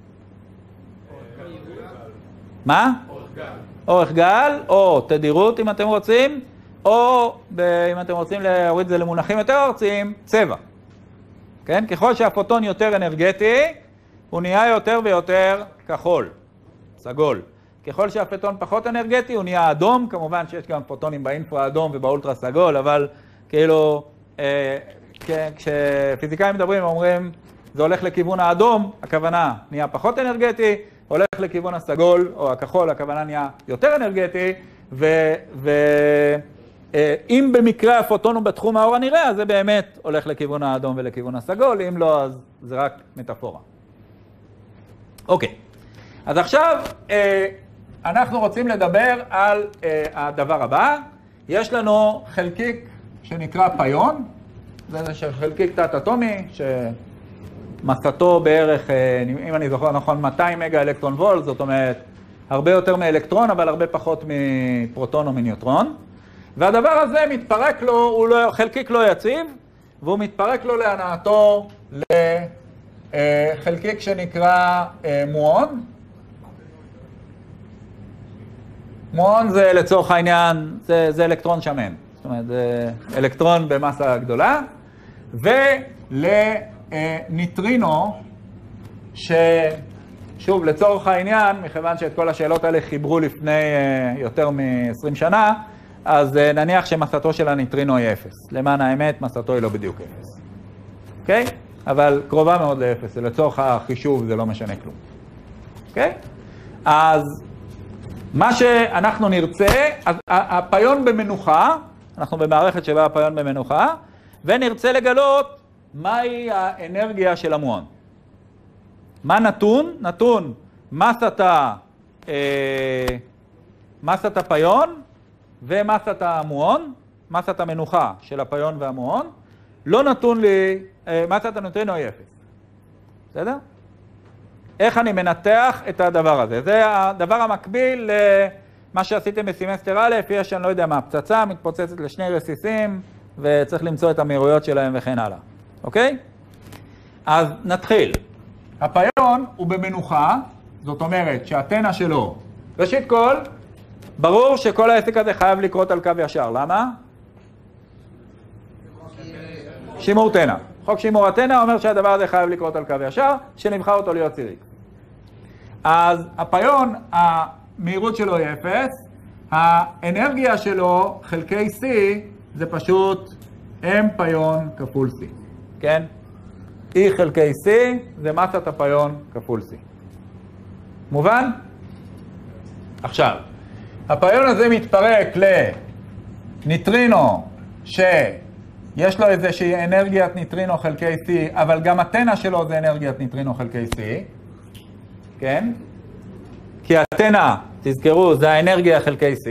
מה? אורך גל, או תדירות אם אתם רוצים, או אם אתם רוצים להוריד את זה למונחים יותר ארציים, צבע. כן? ככל שהפוטון יותר אנרגטי, הוא נהיה יותר ויותר כחול, סגול. ככל שהפוטון פחות אנרגטי, הוא נהיה אדום. כמובן שיש גם פוטונים באינפרה אדום ובאולטרה סגול, אבל כאילו, כשפיזיקאים מדברים, אומרים, זה הולך לכיוון האדום, הכוונה נהיה פחות אנרגטי, הולך לכיוון הסגול או הכחול, הכוונה נהיה יותר אנרגטי, אם במקרה הפוטון הוא בתחום האור הנראה, אז זה באמת הולך לכיוון האדום ולכיוון הסגול, אם לא, אז זה רק מטאפורה. אוקיי, אז עכשיו אנחנו רוצים לדבר על הדבר הבא. יש לנו חלקיק שנקרא פיון, זה חלקיק תת-אטומי, שמסתו בערך, אם אני זוכר נכון, 200 מגה אלקטרון וולט, זאת אומרת, הרבה יותר מאלקטרון, אבל הרבה פחות מפרוטון או מניוטרון. והדבר הזה מתפרק לו, הוא חלקיק לא יציב, והוא מתפרק לו להנעתו לחלקיק שנקרא מואון. מואון זה לצורך העניין, זה אלקטרון שמן. זאת אומרת, זה אלקטרון במסה גדולה. ולניטרינו, ששוב, לצורך העניין, מכיוון שאת כל השאלות האלה חיברו לפני יותר מ-20 שנה, אז נניח שמסתו של הניטרינו היא 0. למען האמת, מסתו היא לא בדיוק 0. אוקיי? אבל קרובה מאוד ל-0. לצורך החישוב זה לא משנה כלום. אוקיי? אז מה שאנחנו נרצה, אז הפיון במנוחה, אנחנו במערכת שבה הפיון במנוחה, ונרצה לגלות מהי האנרגיה של המואון. מה נתון? נתון מסת הפיון ומסת המואון, מסת המנוחה של הפיון והמואון. לא נתון לי, מסת הנוטרינו היא 0. בסדר? איך אני מנתח את הדבר הזה? זה הדבר המקביל למה שעשיתם בסמסטר א', יש, אני לא יודע מה, פצצה מתפוצצת לשני רסיסים, וצריך למצוא את המהירויות שלהם וכן הלאה. אוקיי? אז נתחיל. הפיון הוא במנוחה, זאת אומרת שהאנטנה שלו, ראשית כל, ברור שכל העסק הזה חייב לקרות על קו ישר. למה? שימור תנע. חוק שימור התנע אומר שהדבר הזה חייב לקרות על קו ישר, שנבחר אותו להיות ציריק. אז הפיון, המהירות שלו היא 0, האנרגיה שלו חלקי C זה פשוט M פיון כפול C. כן? E חלקי C זה מסת הפיון כפול C. מובן? עכשיו, הפיון הזה מתפרק לניטרינו שיש לו איזושהי אנרגיית ניטרינו חלקי C, אבל גם התנע שלו זה אנרגיית ניטרינו חלקי C. כן? כי התנע, תזכרו, זה האנרגיה חלקי C.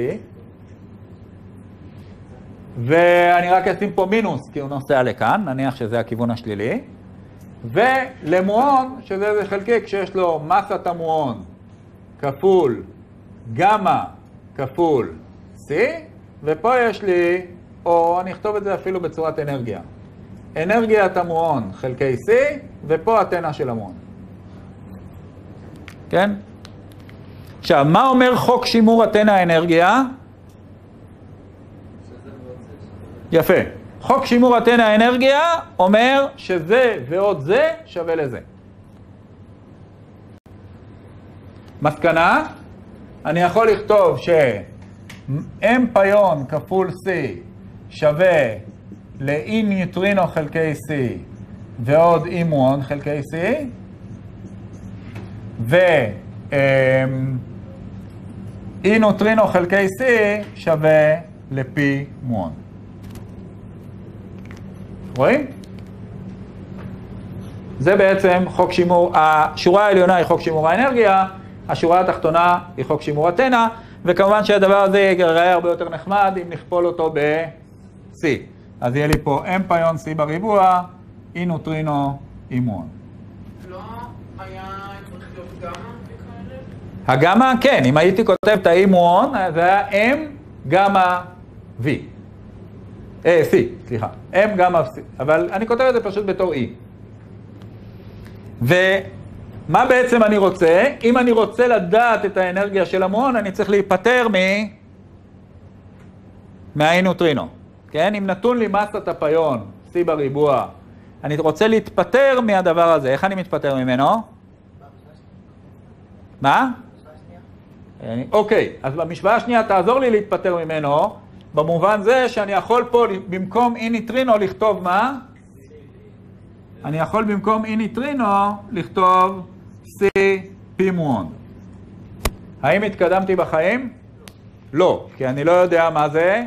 ואני רק אשים פה מינוס, כי הוא נוסע לכאן, נניח שזה הכיוון השלילי. ולמואון, שזה איזה חלקיק שיש לו מסת המואון כפול גמא כפול C, ופה יש לי, או אני אכתוב את זה אפילו בצורת אנרגיה. אנרגיית המואון חלקי C, ופה התנע של המואון. כן? עכשיו, מה אומר חוק שימור התנע האנרגיה? יפה. חוק שימור התנע האנרגיה אומר שזה ועוד זה שווה לזה. מסקנה, אני יכול לכתוב ש-M פיון כפול C שווה ל-E ניוטרינו חלקי C ועוד E מואון חלקי C, ו-E ניוטרינו חלקי C שווה ל-P מואון. רואים? זה בעצם חוק שימור, השורה העליונה היא חוק שימור האנרגיה, השורה התחתונה היא חוק שימור התנע, וכמובן שהדבר הזה ייראה הרבה יותר נחמד אם נכפול אותו ב-C. אז יהיה לי פה M פיון C בריבוע, E ניוטרינו, E מואון. לא היה צריך להיות גמא וכאלה? הגמא, כן, אם הייתי כותב את ה-E מואון, זה היה M גמא V. C, סליחה, M גמא C, אבל אני כותב את זה פשוט בתור E. ומה בעצם אני רוצה? אם אני רוצה לדעת את האנרגיה של המואון, אני צריך להיפטר מה-E ניוטרינו. כן? אם נתון לי מסת הפיון, C בריבוע, אני רוצה להתפטר מהדבר הזה. איך אני מתפטר ממנו? מה? אוקיי, אז במשוואה השנייה תעזור לי להתפטר ממנו, במובן זה שאני יכול פה במקום E ניוטרינו לכתוב מה? אני יכול במקום E ניוטרינו לכתוב C P מואון. האם התקדמתי בחיים? לא, כי אני לא יודע מה זה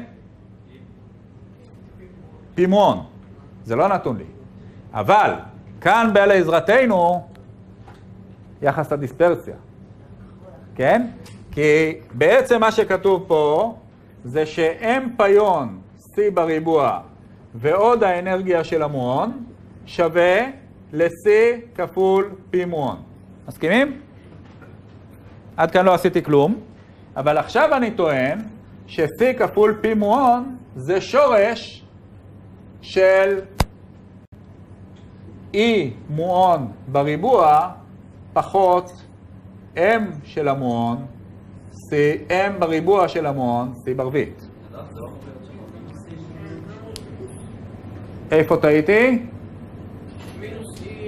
P מואון. זה לא נתון לי. אבל כאן בעזרתנו יחס הדיספרסיה. כן? כי בעצם מה שכתוב פה זה ש-M פיון C בריבוע ועוד האנרגיה של המואון שווה ל-C כפול P מואון. מסכימים? עד כאן לא עשיתי כלום, אבל עכשיו אני טוען ש-C כפול P מואון זה שורש של E מואון בריבוע פחות M של המואון, M בריבוע של המואון, C ברביעית. איפה טעיתי? מינוס E...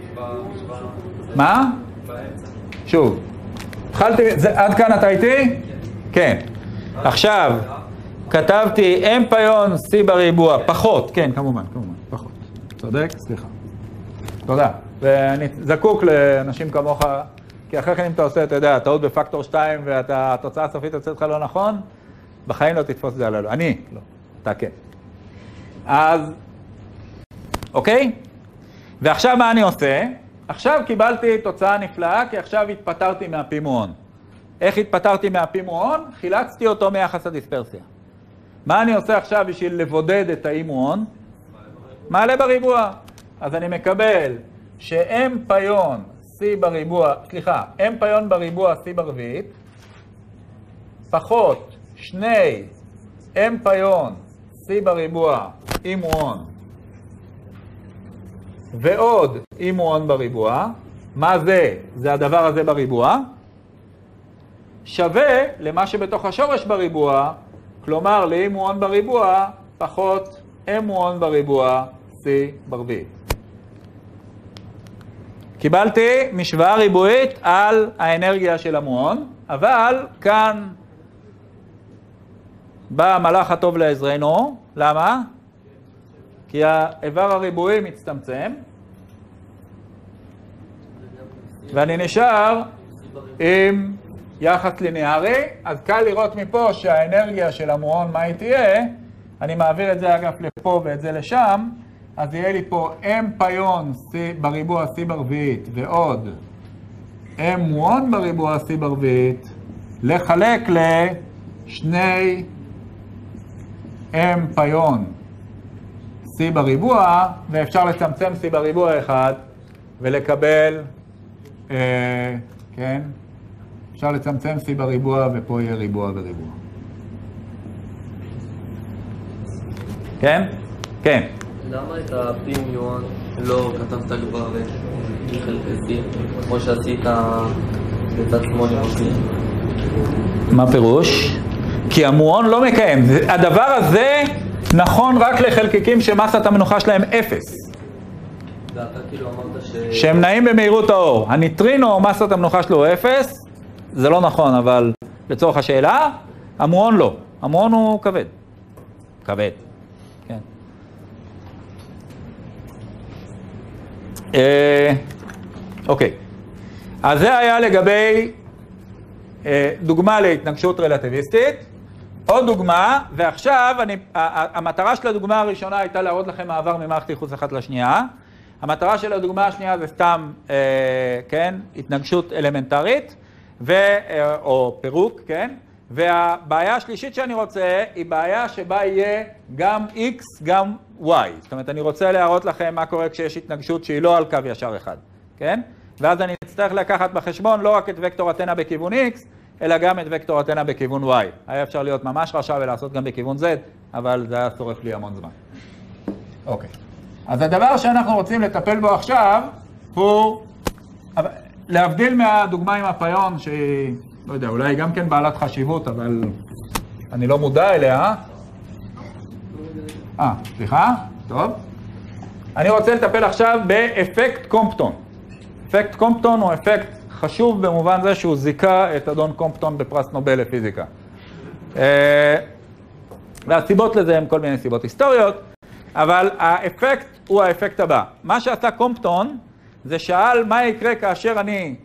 מה? שוב. עד כאן אתה איתי? כן. עכשיו, כתבתי M פיון C בריבוע, פחות, כן, כמובן, פחות. צודק? סליחה. תודה. ואני זקוק לאנשים כמוך, כי אחרי כן אם אתה עושה, אתה יודע, טעות בפקטור 2 והתוצאה הסופית יוצאת לך לא נכון, בחיים לא תתפוס את זה עליו. אני, לא. אתה כן. אז, אוקיי? ועכשיו מה אני עושה? עכשיו קיבלתי תוצאה נפלאה, כי עכשיו התפטרתי מהפימואון. איך התפטרתי מהפימואון? חילצתי אותו מיחס הדיספרסיה. מה אני עושה עכשיו בשביל לבודד את האימואון? מעלה בריבוע. אז אני מקבל ש-M פיון C בריבוע, סליחה, M פיון בריבוע C ברביעית, פחות 2 M פיון C בריבוע אימואון, ועוד אימואון בריבוע. מה זה? זה הדבר הזה בריבוע. שווה למה שבתוך השורש בריבוע, כלומר לאימואון בריבוע פחות אמואון בריבוע C ברביעית. קיבלתי משוואה ריבועית על האנרגיה של המואון, אבל כאן בא המלאך הטוב לעזרנו. למה? כי האיבר הריבועי מצטמצם, ואני נשאר עם יחס ליניארי. אז קל לראות מפה שהאנרגיה של המואון, מה היא תהיה? אני מעביר את זה אגב לפה ואת זה לשם, אז יהיה לי פה M פיון בריבוע C ברביעית ועוד M מואון בריבוע C ברביעית, לחלק ל2 M פיון C בריבוע, ואפשר לצמצם C בריבוע אחד ולקבל, כן? אפשר לצמצם C בריבוע ופה יהיה ריבוע בריבוע. כן? כן. למה את ה-P מיואן לא כתבת כבר חלקי C, כמו שעשית בצד שמאל עם אותי? מה פירוש? כי המואון לא מקיים. הדבר הזה נכון רק לחלקיקים שמסת המנוחה שלהם 0. ואתה כאילו אמרת שהם נעים במהירות האור. הניטרינו, מסת המנוחה שלו 0, זה לא נכון, אבל לצורך השאלה, המואון לא. המואון הוא כבד. כבד. כן. אוקיי. אז זה היה לגבי דוגמה להתנגשות רלטיביסטית. עוד דוגמה, ועכשיו המטרה של הדוגמה הראשונה הייתה להראות לכם מעבר ממערכת ייחוס אחת לשנייה. המטרה של הדוגמה השנייה זה סתם, כן, התנגשות אלמנטרית, או פירוק, כן? והבעיה השלישית שאני רוצה היא בעיה שבה יהיה גם X, גם Y. זאת אומרת, אני רוצה להראות לכם מה קורה כשיש התנגשות שהיא לא על קו ישר אחד, כן? ואז אני אצטרך לקחת בחשבון לא רק את וקטור אתנה בכיוון X, אלא גם את וקטור אתנה בכיוון Y. היה אפשר להיות ממש רשע ולעשות גם בכיוון Z, אבל זה היה שורף לי המון זמן. אוקיי. אז הדבר שאנחנו רוצים לטפל בו עכשיו הוא, להבדיל מהדוגמה עם הפיון, שהיא, לא יודע, אולי גם כן בעלת חשיבות, אבל אני לא מודע אליה. סליחה? טוב. אני רוצה לטפל עכשיו באפקט קומפטון. אפקט קומפטון הוא אפקט חשוב במובן זה שהוא זיכה את אדון קומפטון בפרס נובל לפיזיקה. והסיבות לזה הם כל מיני סיבות היסטוריות, אבל האפקט הוא האפקט הבא. מה שעשה קומפטון זה שאל מה יקרה כאשר אני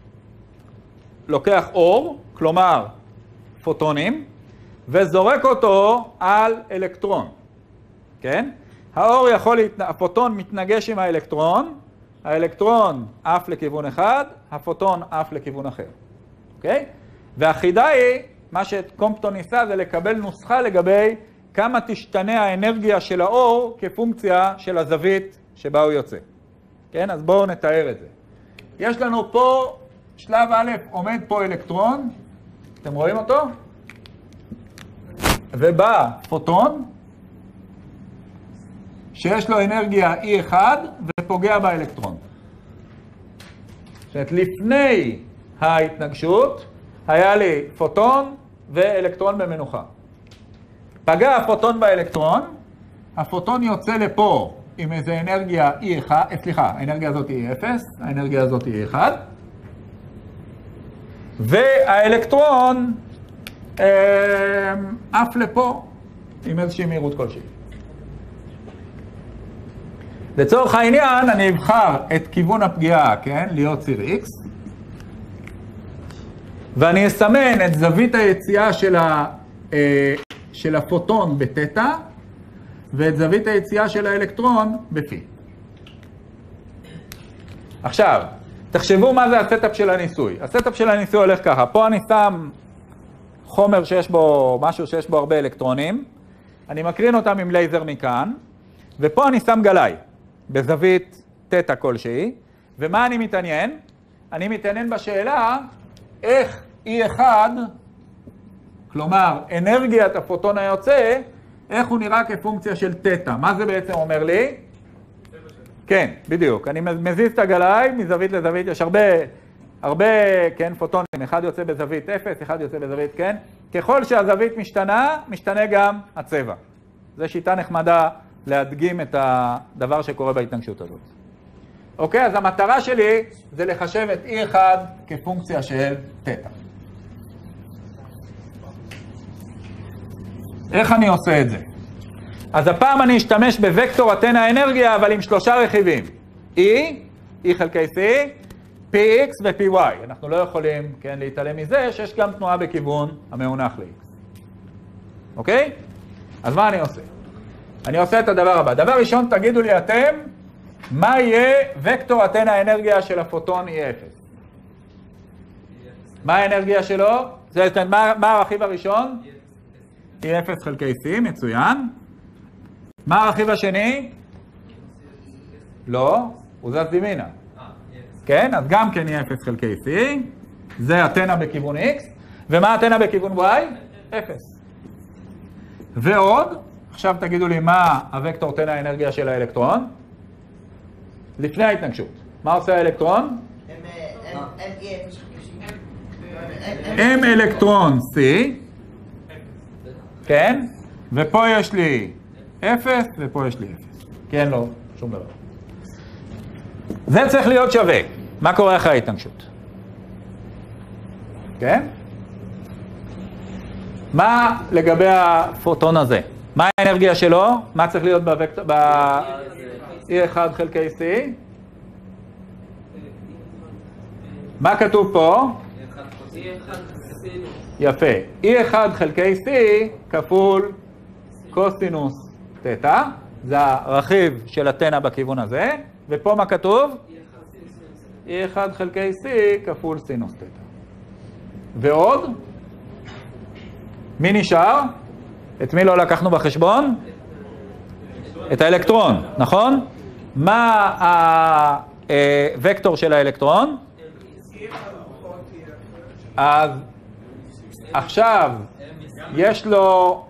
לוקח אור, כלומר פוטונים, וזורק אותו על אלקטרון. כן? האור יכול, הפוטון מתנגש עם האלקטרון, האלקטרון עף לכיוון אחד, הפוטון עף לכיוון אחר. אוקיי? והחידה היא, מה שקומפטון ניסה זה לקבל נוסחה לגבי כמה תשתנה האנרגיה של האור כפונקציה של הזווית שבה הוא יוצא. כן? אז בואו נתאר את זה. יש לנו פה שלב א' עומד פה אלקטרון, אתם רואים אותו? ובא פוטון, שיש לו אנרגיה E1 ופוגע באלקטרון. זאת אומרת, לפני ההתנגשות היה לי פוטון ואלקטרון במנוחה. פגע הפוטון באלקטרון, הפוטון יוצא לפה עם איזה אנרגיה E1, סליחה, האנרגיה הזאת היא 0, האנרגיה הזאת היא 1, והאלקטרון עף לפה עם איזושהי מהירות כלשהי. לצורך העניין אני אבחר את כיוון הפגיעה, כן, להיות ציר X, ואני אסמן את זווית היציאה של הפוטון בתטא, ואת זווית היציאה של האלקטרון בפי. עכשיו, תחשבו מה זה הסטאפ של הניסוי. הסטאפ של הניסוי הולך ככה, פה אני שם חומר שיש בו, משהו שיש בו הרבה אלקטרונים, אני מקרין אותם עם לייזר מכאן, ופה אני שם גלאי, בזווית תטא כלשהי, ומה אני מתעניין? אני מתעניין בשאלה איך E1, כלומר אנרגיית הפוטון היוצא, איך הוא נראה כפונקציה של תטא. מה זה בעצם אומר לי? כן, בדיוק. אני מזיז את הגלאי מזווית לזווית, יש הרבה כן, פוטונים, אחד יוצא בזווית 0, אחד יוצא בזווית, כן? ככל שהזווית משתנה, משתנה גם הצבע. זו שיטה נחמדה להדגים את הדבר שקורה בהתנגשות הזאת. אוקיי, אז המטרה שלי זה לחשב את E1 כפונקציה של תטא. איך אני עושה את זה? אז הפעם אני אשתמש בוקטור אתנה האנרגיה, אבל עם 3 רכיבים. E חלקי C, Px ו-Py. אנחנו לא יכולים, כן, להתעלם מזה שיש גם תנועה בכיוון המאונח ל-X. אוקיי? אז מה אני עושה? אני עושה את הדבר הבא. דבר ראשון, תגידו לי אתם, מה יהיה וקטור אתנה האנרגיה של הפוטון E0? מה האנרגיה שלו? מה הרכיב הראשון? E0 חלקי C, מצוין. מה הרכיב השני? לא, הוא זז ימינה. כן, אז גם כן E0 חלקי C. זה אתנה בכיוון X. ומה אתנה בכיוון Y? 0. ועוד, עכשיו תגידו לי מה הוקטור אתנה האנרגיה של האלקטרון. לפני ההתנגשות. מה עושה האלקטרון? M אלקטרון C. כן? ופה יש לי 0, ופה יש לי 0. כן, לא, שום דבר. זה צריך להיות שווה. מה קורה אחרי ההתנגשות? כן? מה לגבי הפוטון הזה? מה האנרגיה שלו? מה צריך להיות ב-E1 חלקי C? מה כתוב פה? יפה. E1 חלקי C כפול קוסינוס תטא. זה הרכיב של אתנה בכיוון הזה. ופה מה כתוב? E1 חלקי C כפול סינוס תטא. ועוד? מי נשאר? את מי לא לקחנו בחשבון? את האלקטרון, נכון? מה הוקטור של האלקטרון? אז עכשיו יש לו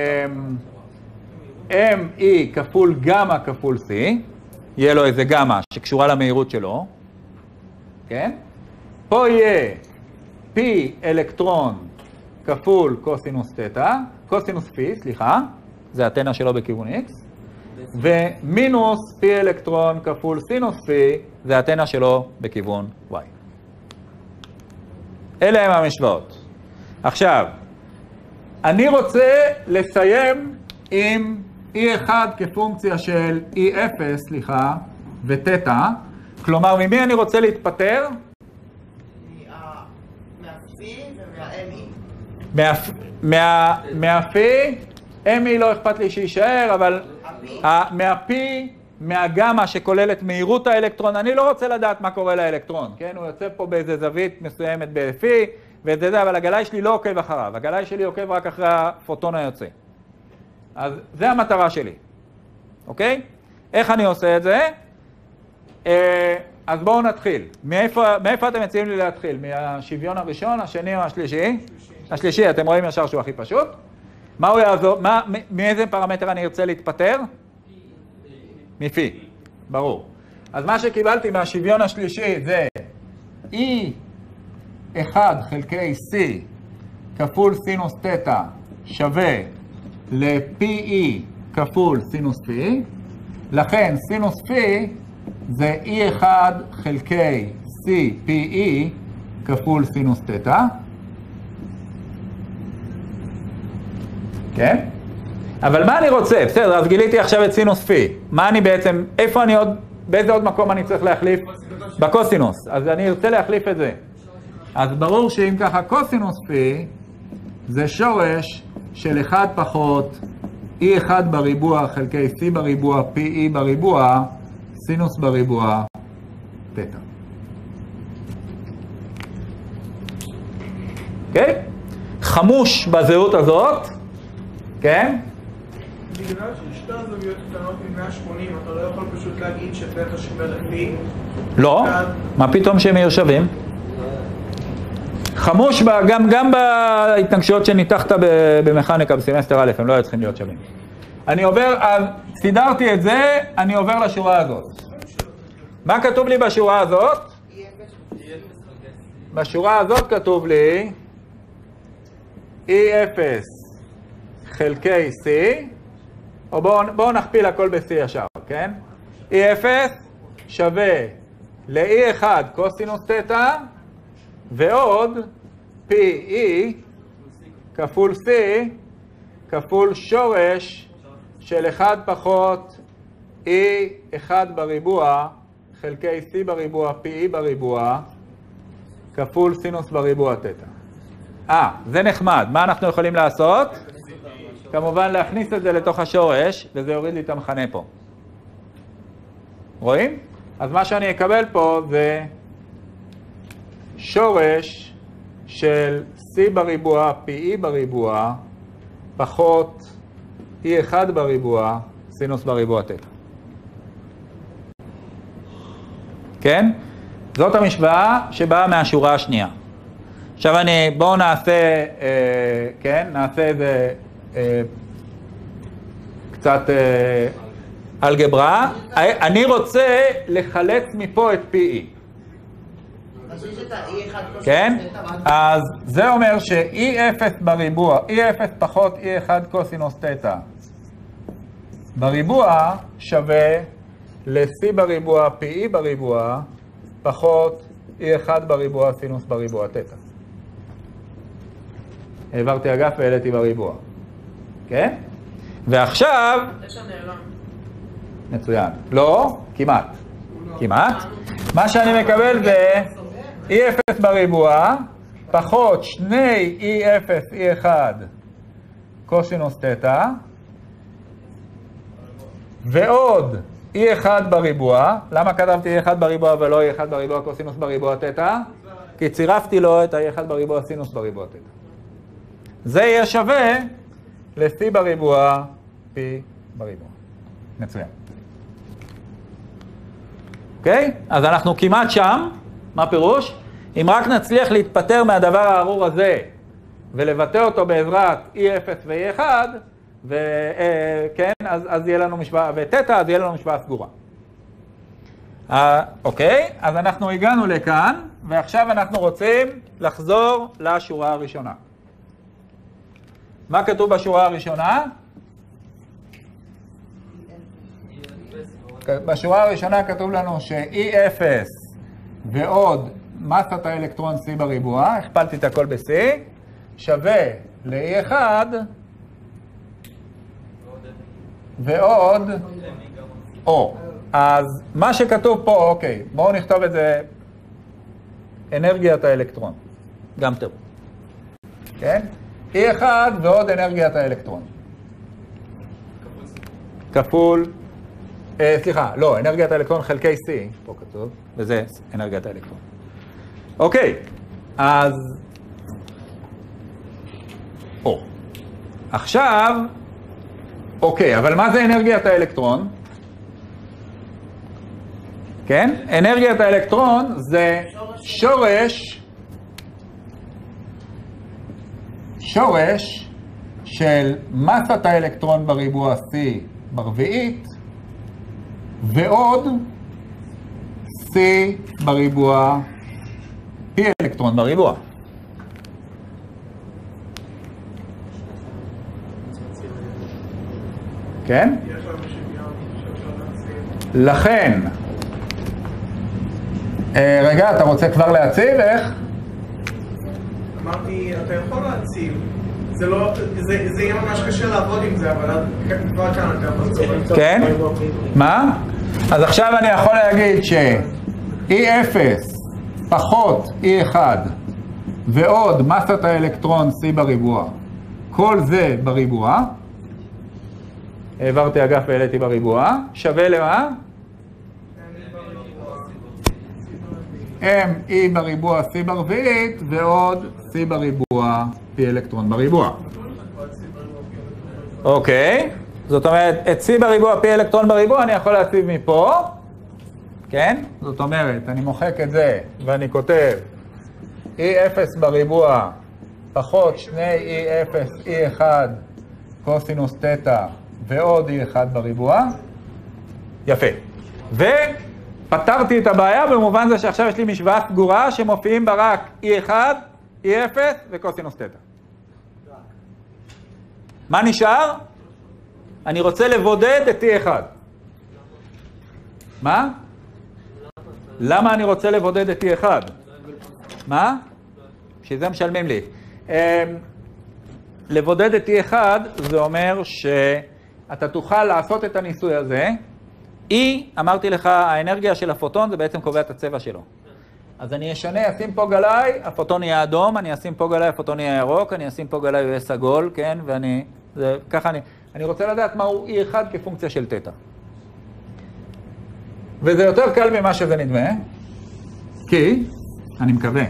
ME כפול גמא כפול C, יהיה לו איזה גמא שקשורה למהירות שלו, כן? פה יהיה P אלקטרון כפול קוסינוס תטא, קוסינוס פי, סליחה, זה אתנה שלו בכיוון X, ומינוס P אלקטרון כפול סינוס פי, זה אתנה שלו בכיוון Y. אלה הם המשוואות. עכשיו, אני רוצה לסיים עם E1 כפונקציה של E0, סליחה, ותטא, כלומר, ממי אני רוצה להתפטר? מהפי ומהאמי. מהפי, אמי לא אכפת לי שישאר, אבל מהפי, מהגמא שכוללת מהירות האלקטרון, אני לא רוצה לדעת מה קורה לאלקטרון, כן? הוא יוצא פה באיזה זווית מסוימת בפי, וזה, אבל הגלאי שלי לא עוקב אחריו, הגלאי שלי עוקב רק אחרי הפוטון היוצא. אז זה המטרה שלי, אוקיי? איך אני עושה את זה? אז בואו נתחיל. מאיפה אתם מציעים לי להתחיל? מהשוויון הראשון, השני או השלישי? השלישי, אתם רואים ישר שהוא הכי פשוט. מה הוא יעזור? מאיזה פרמטר אני ארצה להתפטר? מפי, ברור. אז מה שקיבלתי מהשוויון השלישי זה E1 חלקי C כפול סינוס תטא שווה ל-PE כפול סינוס פי. לכן סינוס פי זה E1 חלקי CPE כפול סינוס תטא. כן? אבל מה אני רוצה? בסדר, אז גיליתי עכשיו את סינוס פי. מה אני בעצם, איפה אני עוד, באיזה עוד מקום אני צריך להחליף? בקוסינוס. אז אני ארצה להחליף את זה. אז ברור שאם ככה קוסינוס פי זה שורש של 1 פחות E1 בריבוע חלקי C בריבוע PE בריבוע סינוס בריבוע תטא. אוקיי? חמוש בזהות הזאת, כן? בגלל ששתי הזוויות קטנות מ-180, אתה לא יכול פשוט להגיד שתטא שווה לפי? לא, מה פתאום שהם יהיו שווים? חמוש גם בהתנגשויות שניתחת במכניקה בסמסטר א', הם לא היו צריכים להיות שווים. אני עובר, אז סידרתי את זה, אני עובר לשורה הזאת. מה כתוב לי בשורה הזאת? בשורה הזאת כתוב לי E0 חלקי C, או בואו נכפיל הכל ב-C ישר, כן? E0 שווה ל-E1 קוסינוס תטא, ועוד PE כפול C כפול שורש של 1 פחות E1 בריבוע חלקי C בריבוע PE בריבוע כפול סינוס בריבוע תטא. זה נחמד. מה אנחנו יכולים לעשות? כמובן להכניס את זה לתוך השורש, וזה יוריד לי את המכנה פה. רואים? אז מה שאני אקבל פה זה שורש של C בריבוע PE בריבוע פחות E1 בריבוע סינוס בריבוע תטא. כן? זאת המשוואה שבאה מהשורה השנייה. עכשיו בואו נעשה, כן? נעשה איזה קצת אלגברה. אני רוצה לחלץ מפה את PE. כן? אז זה אומר ש-E0 בריבוע, E0 פחות E1 קוסינוס תטא בריבוע שווה ל-C בריבוע PE בריבוע פחות E1 בריבוע סינוס בריבוע תטא. העברתי אגף והעליתי בריבוע. כן? ועכשיו... מצוין. לא, כמעט. כמעט. מה שאני מקבל זה E0 בריבוע פחות 2 E0 E1 קוסינוס תטא ועוד E1 בריבוע. למה כתבתי E1 בריבוע ולא E1 בריבוע קוסינוס בריבוע תטא? כי צירפתי לו את ה-E1 בריבוע סינוס בריבוע תטא. זה יהיה שווה ל-C בריבוע P בריבוע. מצוין. אוקיי? אז אנחנו כמעט שם. מה פירוש? אם רק נצליח להתפטר מהדבר הארור הזה ולבטא אותו בעזרת E0 ו-E1, כן, אז יהיה לנו משוואה, ותטא, אז יהיה לנו משוואה סגורה. אוקיי, אז אנחנו הגענו לכאן, ועכשיו אנחנו רוצים לחזור לשורה הראשונה. מה כתוב בשורה הראשונה? בשורה הראשונה כתוב לנו ש-E0 ועוד מסת האלקטרון C בריבוע, הכפלתי את הכל ב-C, שווה ל-E1 ועוד O. אז מה שכתוב פה, אוקיי, בואו נכתוב את זה, אנרגיית האלקטרון. גם תראו. כן? E1 ועוד אנרגיית האלקטרון. כפול, סליחה, לא, אנרגיית האלקטרון חלקי C, פה כתוב, וזה אנרגיית האלקטרון. אוקיי, אז... עכשיו, אוקיי, אבל מה זה אנרגיית האלקטרון? כן? אנרגיית האלקטרון זה שורש של מסת האלקטרון בריבוע C ברביעית, ועוד C בריבוע P אלקטרון בריבוע. כן? יש לנו שוויון שאפשר להציב. לכן, רגע, אתה רוצה כבר להציב? איך? אמרתי, אתה יכול להציב. זה לא, זה יהיה ממש קשה לעבוד עם זה, אבל כבר כאן אתה יכול לצורך. כן? מה? אז עכשיו אני יכול להגיד ש-E0 פחות E1 ועוד מסת האלקטרון C בריבוע, כל זה בריבוע, העברתי אגף והעליתי בריבוע, שווה למה? M, E בריבוע C ברביעית ועוד C בריבוע P אלקטרון בריבוע. אוקיי, זאת אומרת, את C בריבוע P אלקטרון בריבוע אני יכול להציב מפה, כן? זאת אומרת, אני מוחק את זה ואני כותב E0 בריבוע פחות 2 E0 E1 קוסינוס תטא ועוד E1 בריבוע. יפה. ופתרתי את הבעיה במובן זה שעכשיו יש לי משוואה סגורה שמופיעים בה רק E1, E0 וקוסינוס תטא. מה נשאר? אני רוצה לבודד את T1. מה? למה אני רוצה לבודד את T1? מה? שזה משלמים לי. לבודד את T1 זה אומר שאתה תוכל לעשות את הניסוי הזה. E, אמרתי לך, האנרגיה של הפוטון זה בעצם קובע את הצבע שלו. אז אני אשנה, אשים פה גלאי, הפוטון יהיה אדום, אני אשים פה גלאי, הפוטון יהיה ירוק, אני אשים פה גלאי, הוא יהיה סגול, כן? ואני, ככה אני רוצה לדעת מהו E1 כפונקציה של תטא. וזה יותר קל ממה שזה נדמה, כי, אני מקווה.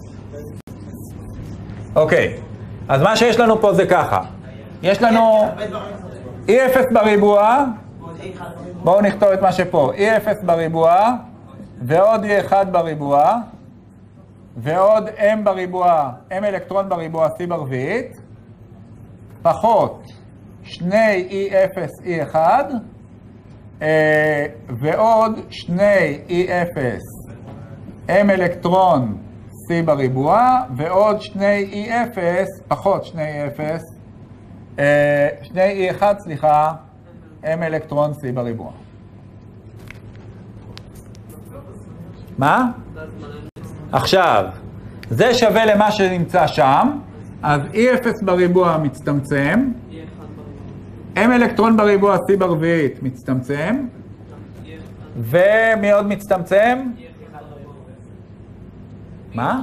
אוקיי, אז מה שיש לנו פה זה ככה. יש לנו E0 בריבוע, בואו נכתוב את מה שפה, E0 בריבוע, ועוד E1 בריבוע, ועוד M בריבוע, M אלקטרון בריבוע C ברביעית, פחות 2 E0 E1, ועוד 2 E0 M אלקטרון C בריבוע, ועוד 2 E0, פחות 2 E0, 2 E1, סליחה, M אלקטרון C בריבוע. מה? עכשיו, זה שווה למה שנמצא שם, אז E0 בריבוע מצטמצם, M אלקטרון בריבוע C ברביעית מצטמצם, ומי עוד מצטמצם? מה?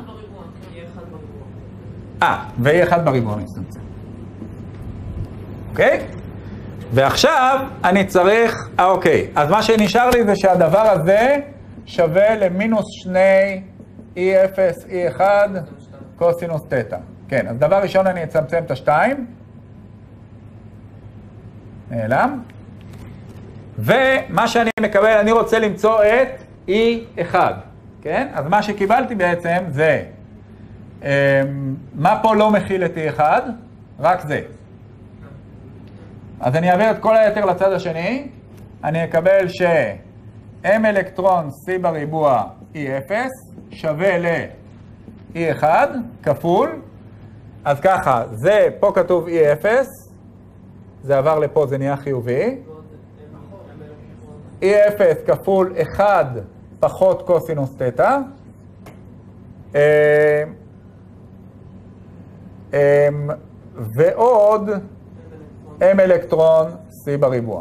ו-E1 בריבוע מצטמצם. אוקיי? ועכשיו אני צריך, אוקיי, אז מה שנשאר לי זה שהדבר הזה שווה למינוס 2 E0 E1 קוסינוס תטא. כן, אז דבר ראשון אני אצמצם את השתיים. נעלם. ומה שאני מקבל, אני רוצה למצוא את E1. כן? אז מה שקיבלתי בעצם זה, מה פה לא מכיל את E1? רק זה. אז אני אעביר את כל היתר לצד השני, אני אקבל ש-M אלקטרון C בריבוע E0 שווה ל-E1 כפול, אז ככה, זה, פה כתוב E0, זה עבר לפה, זה נהיה חיובי, E0 כפול 1 פחות קוסינוס תטא, ועוד M אלקטרון C בריבוע.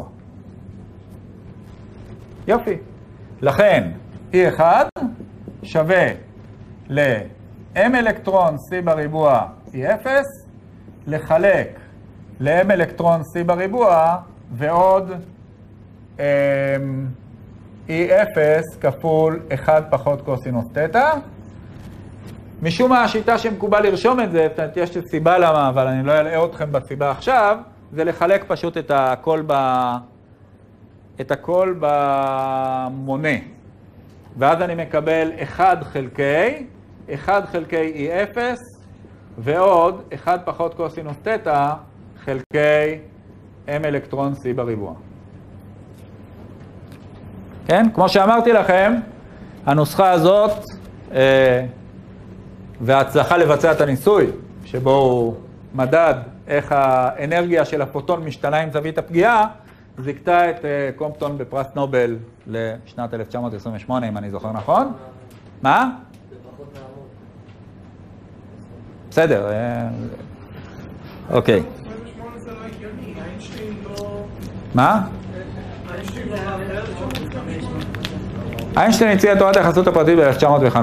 יופי. לכן, E1 שווה ל-M אלקטרון C בריבוע E0, לחלק ל-M אלקטרון C בריבוע, ועוד E0 כפול 1 פחות קוסינוס תטא. משום מה השיטה שמקובל לרשום את זה, יש סיבה למה, אבל אני לא אלאה אתכם בסיבה עכשיו, זה לחלק פשוט את הכל במונה. ואז אני מקבל 1 חלקי E0, ועוד 1 פחות קוסינוס תטא חלקי M אלקטרון C בריבוע. כן? כמו שאמרתי לכם, הנוסחה הזאת, וההצלחה לבצע את הניסוי, שבו הוא מדד איך האנרגיה של הפוטון משתנה עם זווית הפגיעה, זיכתה את קומפטון בפרס נובל לשנת 1928, אם אני זוכר נכון. מה? בסדר. אוקיי. 28 זה לא הגיוני, איינשטיין לא... מה? איינשטיין לא מאחר, איינשטיין הציע את תורת היחסות הפרטית ב-1905.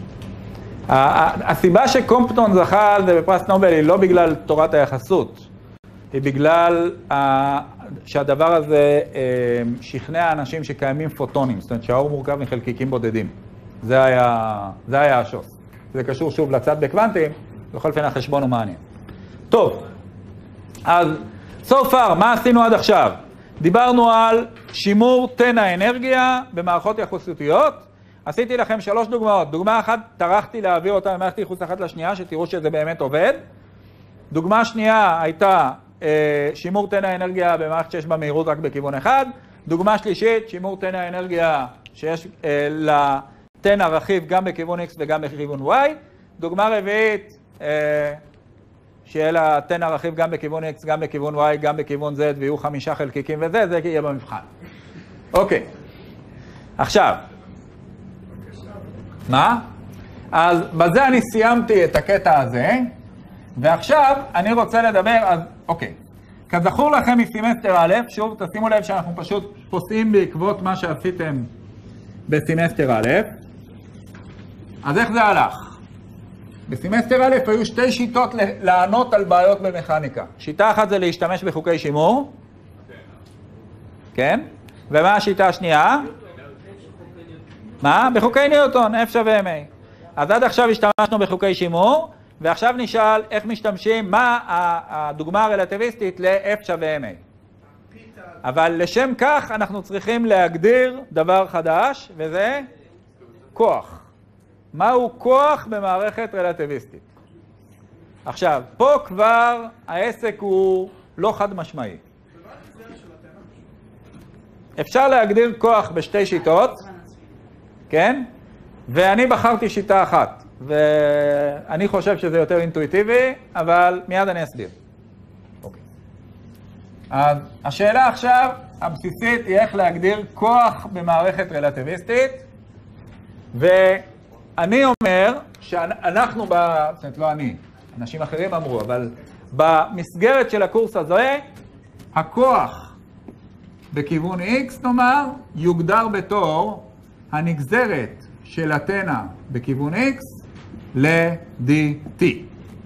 הסיבה שקומפטון זכה על זה בפרס נובל היא לא בגלל תורת היחסות, היא בגלל שהדבר הזה שכנע אנשים שקיימים פוטונים, זאת אומרת שהאור מורכב מחלקיקים בודדים. זה היה השוס. זה קשור שוב לצד בקוונטים, בכל אופן החשבון הוא מעניין. טוב, אז so far, מה עשינו עד עכשיו? דיברנו על שימור תן האנרגיה במערכות יחסותיות. עשיתי לכם 3 דוגמאות. דוגמה אחת, טרחתי להעביר אותה ממערכת ייחוס אחת לשנייה, שתראו שזה באמת עובד. דוגמה שנייה הייתה שימור תן האנרגיה במערכת שיש בה מהירות רק בכיוון אחד. דוגמה שלישית, שימור תן האנרגיה שיש לתן הרכיב גם בכיוון X וגם בכיוון Y. דוגמה רביעית, שיהיה לתן הרכיב גם בכיוון X, גם בכיוון Y, גם בכיוון Z, ויהיו 5 חלקיקים וזה, זה יהיה במבחן. אוקיי. עכשיו. מה? אז בזה אני סיימתי את הקטע הזה, ועכשיו אני רוצה לדבר, אז אוקיי. כזכור לכם מסמסטר א', שוב תשימו לב שאנחנו פשוט פוסעים בעקבות מה שעשיתם בסמסטר א', אז איך זה הלך? בסמסטר א' היו 2 שיטות לענות על בעיות במכניקה. שיטה אחת זה להשתמש בחוקי שימור. כן? ומה השיטה השנייה? מה? בחוקי ניוטון, F שווה MA. אז עד עכשיו השתמשנו בחוקי שימור, ועכשיו נשאל איך משתמשים, מה הדוגמה הרלטיביסטית ל-F שווה MA. אבל לשם כך אנחנו צריכים להגדיר דבר חדש, וזה כוח. מהו כוח במערכת רלטיביסטית? עכשיו, פה כבר העסק הוא לא חד משמעי. אפשר להגדיר כוח ב2 שיטות, כן? ואני בחרתי שיטה אחת, ואני חושב שזה יותר אינטואיטיבי, אבל מיד אני אסביר. אוקיי. אז השאלה עכשיו, הבסיסית, היא איך להגדיר כוח במערכת רלטיביסטית, אני אומר שאנחנו, זאת אומרת לא אני, אנשים אחרים אמרו, אבל במסגרת של הקורס הזה, הכוח בכיוון X, נאמר, יוגדר בתור הנגזרת של התנע בכיוון X ל-dt.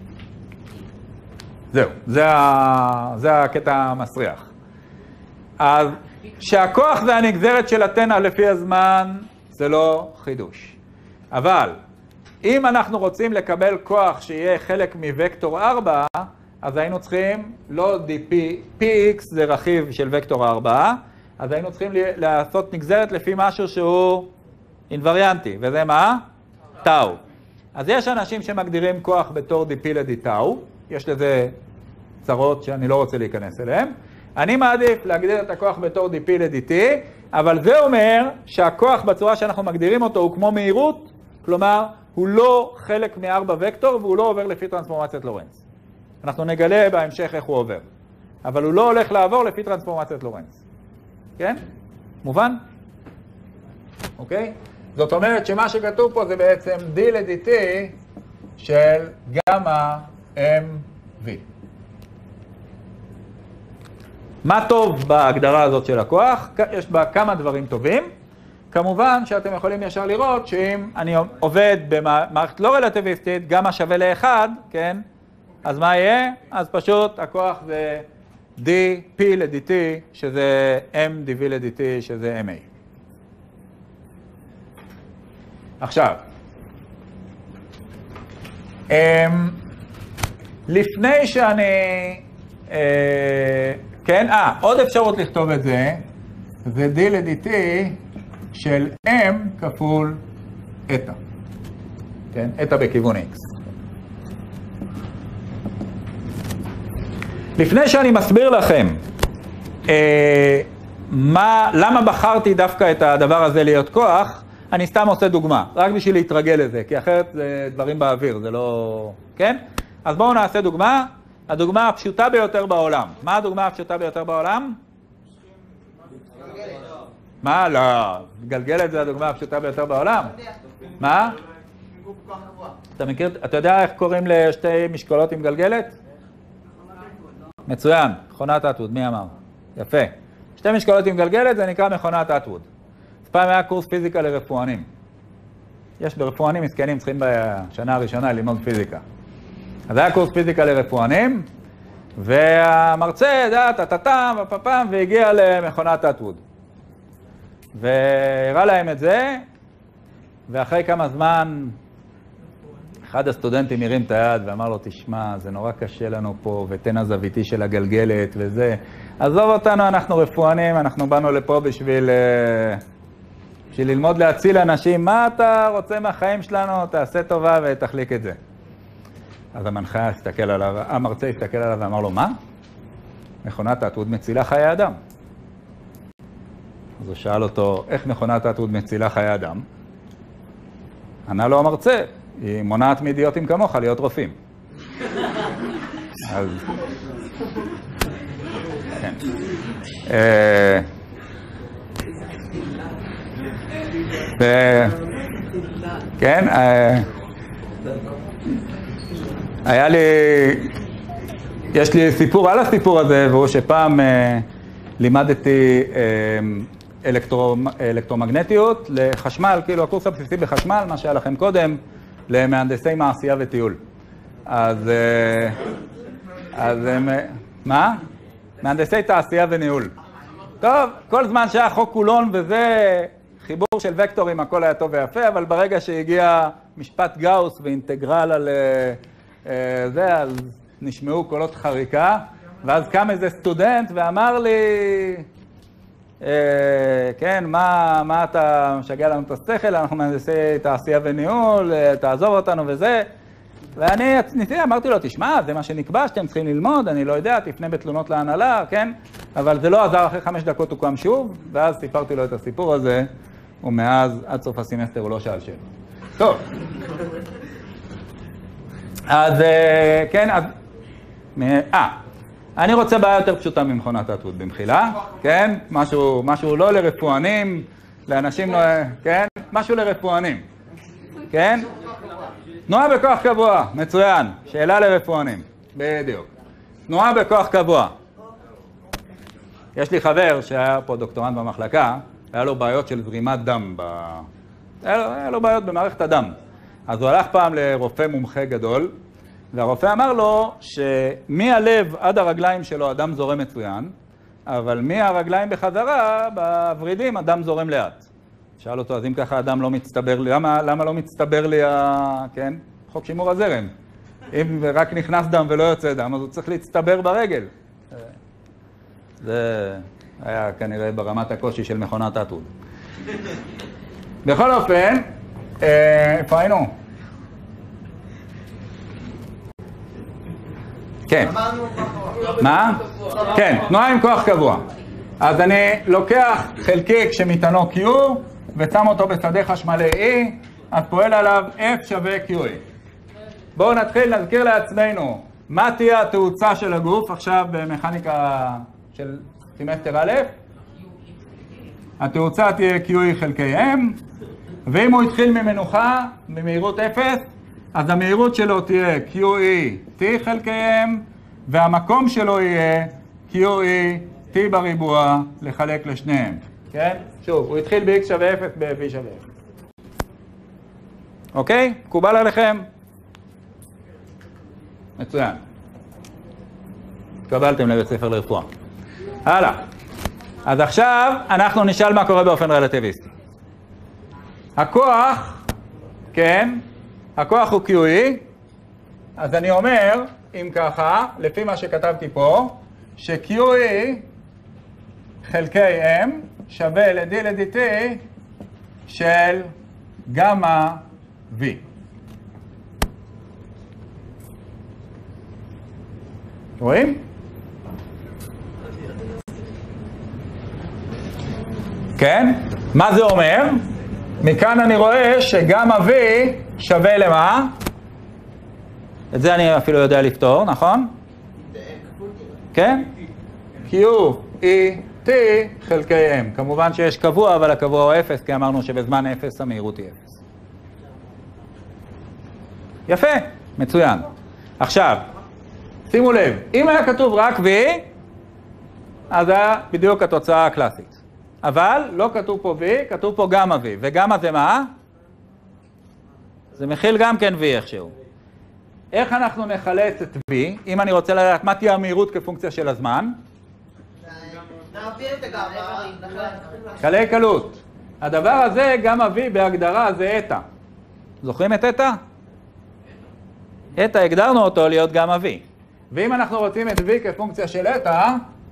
זהו, זה הקטע המסריח. אז שהכוח זה הנגזרת של התנע לפי הזמן, זה לא חידוש. אבל אם אנחנו רוצים לקבל כוח שיהיה חלק מוקטור 4, אז היינו צריכים, לא px זה רכיב של וקטור 4, אז היינו צריכים לעשות נגזרת לפי משהו שהוא אינווריאנטי, וזה מה? טאו. אז יש אנשים שמגדירים כוח בתור dp לד-טאו, יש לזה צרות שאני לא רוצה להיכנס אליהן. אני מעדיף להגדיר את הכוח בתור dp לdt, אבל זה אומר שהכוח בצורה שאנחנו מגדירים אותו הוא כמו מהירות, כלומר, הוא לא חלק מ4 וקטור והוא לא עובר לפי טרנספורמציית לורנץ. אנחנו נגלה בהמשך איך הוא עובר. אבל הוא לא הולך לעבור לפי טרנספורמציית לורנץ. כן? מובן? אוקיי? זאת אומרת שמה שכתוב פה זה בעצם d ל-dt של גמא mv. מה טוב בהגדרה הזאת של הכוח? יש בה כמה דברים טובים. כמובן שאתם יכולים ישר לראות שאם אני עובד במערכת לא רלטיביסטית, גמא שווה ל1, כן? אז מה יהיה? אז פשוט הכוח זה dp ל-dt, שזה m dv ל-dt, שזה ma. עכשיו, לפני שאני, כן, עוד אפשרות לכתוב את זה, זה d ל-dt של M כפול eta. כן? eta בכיוון X. לפני שאני מסביר לכם למה בחרתי דווקא את הדבר הזה להיות כוח, אני סתם עושה דוגמה, רק בשביל להתרגל לזה, כי אחרת זה דברים באוויר, זה לא... כן? אז בואו נעשה דוגמה, הדוגמה הפשוטה ביותר בעולם. מה הדוגמה הפשוטה ביותר בעולם? מה? לא, גלגלת זה הדוגמה הפשוטה ביותר בעולם. מה? אתה מכיר, אתה יודע איך קוראים לשתי משקולות עם גלגלת? מצוין, מכונת אטווד, מי אמר? יפה. שתי משקולות עם גלגלת זה נקרא מכונת אטווד. פעם היה קורס פיזיקה לרפואנים. יש ברפואנים מסכנים צריכים בשנה הראשונה ללמוד פיזיקה. אז היה קורס פיזיקה לרפואנים, והמרצה, טטטם, והגיע למכונת אטווד. והראה להם את זה, ואחרי כמה זמן, אחד הסטודנטים הרים את היד ואמר לו, תשמע, זה נורא קשה לנו פה, ותן הזוויתי של הגלגלת וזה. עזוב אותנו, אנחנו רפואנים, אנחנו באנו לפה בשביל ללמוד להציל אנשים. מה אתה רוצה מהחיים שלנו? תעשה טובה ותחליק את זה. אז המנחה הסתכל עליו, המרצה הסתכל עליו ואמר לו, מה? מכונת האטווד מצילה חיי אדם. אז הוא שאל אותו, איך מכונת האטווד מצילה חיי אדם? ענה לו המרצה, היא מונעת מאידיוטים כמוך להיות רופאים. אז... כן. כן, היה לי, יש לי סיפור על הסיפור הזה, והוא שפעם לימדתי אלקטרומגנטיות לחשמל, כאילו הקורס הבסיסי בחשמל, מה שהיה לכם קודם, למהנדסי מעשייה וטיול. אז מה? מהנדסי תעשייה וניהול. טוב, כל זמן שהיה חוק קולון וזה חיבור של וקטורים, הכל היה טוב ויפה, אבל ברגע שהגיע משפט גאוס ואינטגרל על זה, אז נשמעו קולות חריקה, ואז קם איזה סטודנט ואמר לי, כן, מה אתה משגע לנו את השכל, אנחנו מהנדסי תעשייה וניהול, תעזוב אותנו וזה. ואני אמרתי לו, תשמע, זה מה שנקבע שאתם צריכים ללמוד, אני לא יודע, תפנה בתלונות להנהלה, כן? אבל זה לא עזר, אחרי 5 דקות הוא קם שוב, ואז סיפרתי לו את הסיפור הזה, ומאז עד סוף הסמסטר הוא לא שאל שאלות. טוב. אז כן, אז... אני רוצה בעיה יותר פשוטה ממכונת האטווד במחילה, כן? משהו לא לרפואנים, לאנשים לא... כן? משהו לרפואנים, כן? תנועה בכוח קבוע, מצוין. שאלה לרפואנים, בדיוק. תנועה בכוח קבוע. יש לי חבר שהיה פה דוקטורנט במחלקה, היה לו בעיות של זרימת דם, היה לו בעיות במערכת הדם. אז הוא הלך פעם לרופא מומחה גדול, והרופא אמר לו שמהלב עד הרגליים שלו הדם זורם מצוין, אבל מהרגליים בחזרה, בוורידים, הדם זורם לאט. שאל אותו, אז אם ככה הדם לא מצטבר לי, למה לא מצטבר לי, כן? חוק שימור הזרם. אם רק נכנס דם ולא יוצא דם, אז הוא צריך להצטבר ברגל. זה היה כנראה ברמת הקושי של מכונת האטווד. בכל אופן, איפה היינו? כן. מה? כן, תנועה עם כוח קבוע. אז אני לוקח חלקיק שמטענו Q ושם אותו בשדה חשמלי E, אז פועל עליו F שווה QE. בואו נתחיל להזכיר לעצמנו מה תהיה התאוצה של הגוף עכשיו במכניקה של סמסטר א'. התאוצה תהיה QE חלקי M, ואם הוא התחיל ממנוחה, במהירות 0, אז המהירות שלו תהיה QE T חלקי M, והמקום שלו יהיה QE T בריבוע לחלק לשניהם. כן? שוב, הוא התחיל ב-X שווה 0, ב-V שווה 0. אוקיי? מקובל עליכם? מצוין. קבלתם לבית ספר לרפואה. הלאה. אז עכשיו אנחנו נשאל מה קורה באופן רלטיביסטי. הכוח, כן? הכוח הוא QE. אז אני אומר, אם ככה, לפי מה שכתבתי פה, ש-QE חלקי M שווה ל-D ל-DT של גמא V. רואים? כן? מה זה אומר? מכאן אני רואה שגמא V שווה למה? את זה אני אפילו יודע לפתור, נכון? כן? Q, E, T חלקי M. כמובן שיש קבוע, אבל הקבוע הוא 0, כי אמרנו שבזמן 0 המהירות היא 0. יפה, מצוין. עכשיו, שימו לב, אם היה כתוב רק V, אז היה בדיוק התוצאה הקלאסית. אבל לא כתוב פה V, כתוב פה גמא V. וגמא זה מה? זה מכיל גם כן V איכשהו. איך אנחנו נחלץ את V, אם אני רוצה לדעת מה תהיה המהירות כפונקציה של הזמן? נעביר את הגמא. קלי קלות. הדבר הזה, גמא V בהגדרה זה אתא. זוכרים את אתא? אתא הגדרנו אותו להיות גמא V. ואם אנחנו רוצים את V כפונקציה של אתא,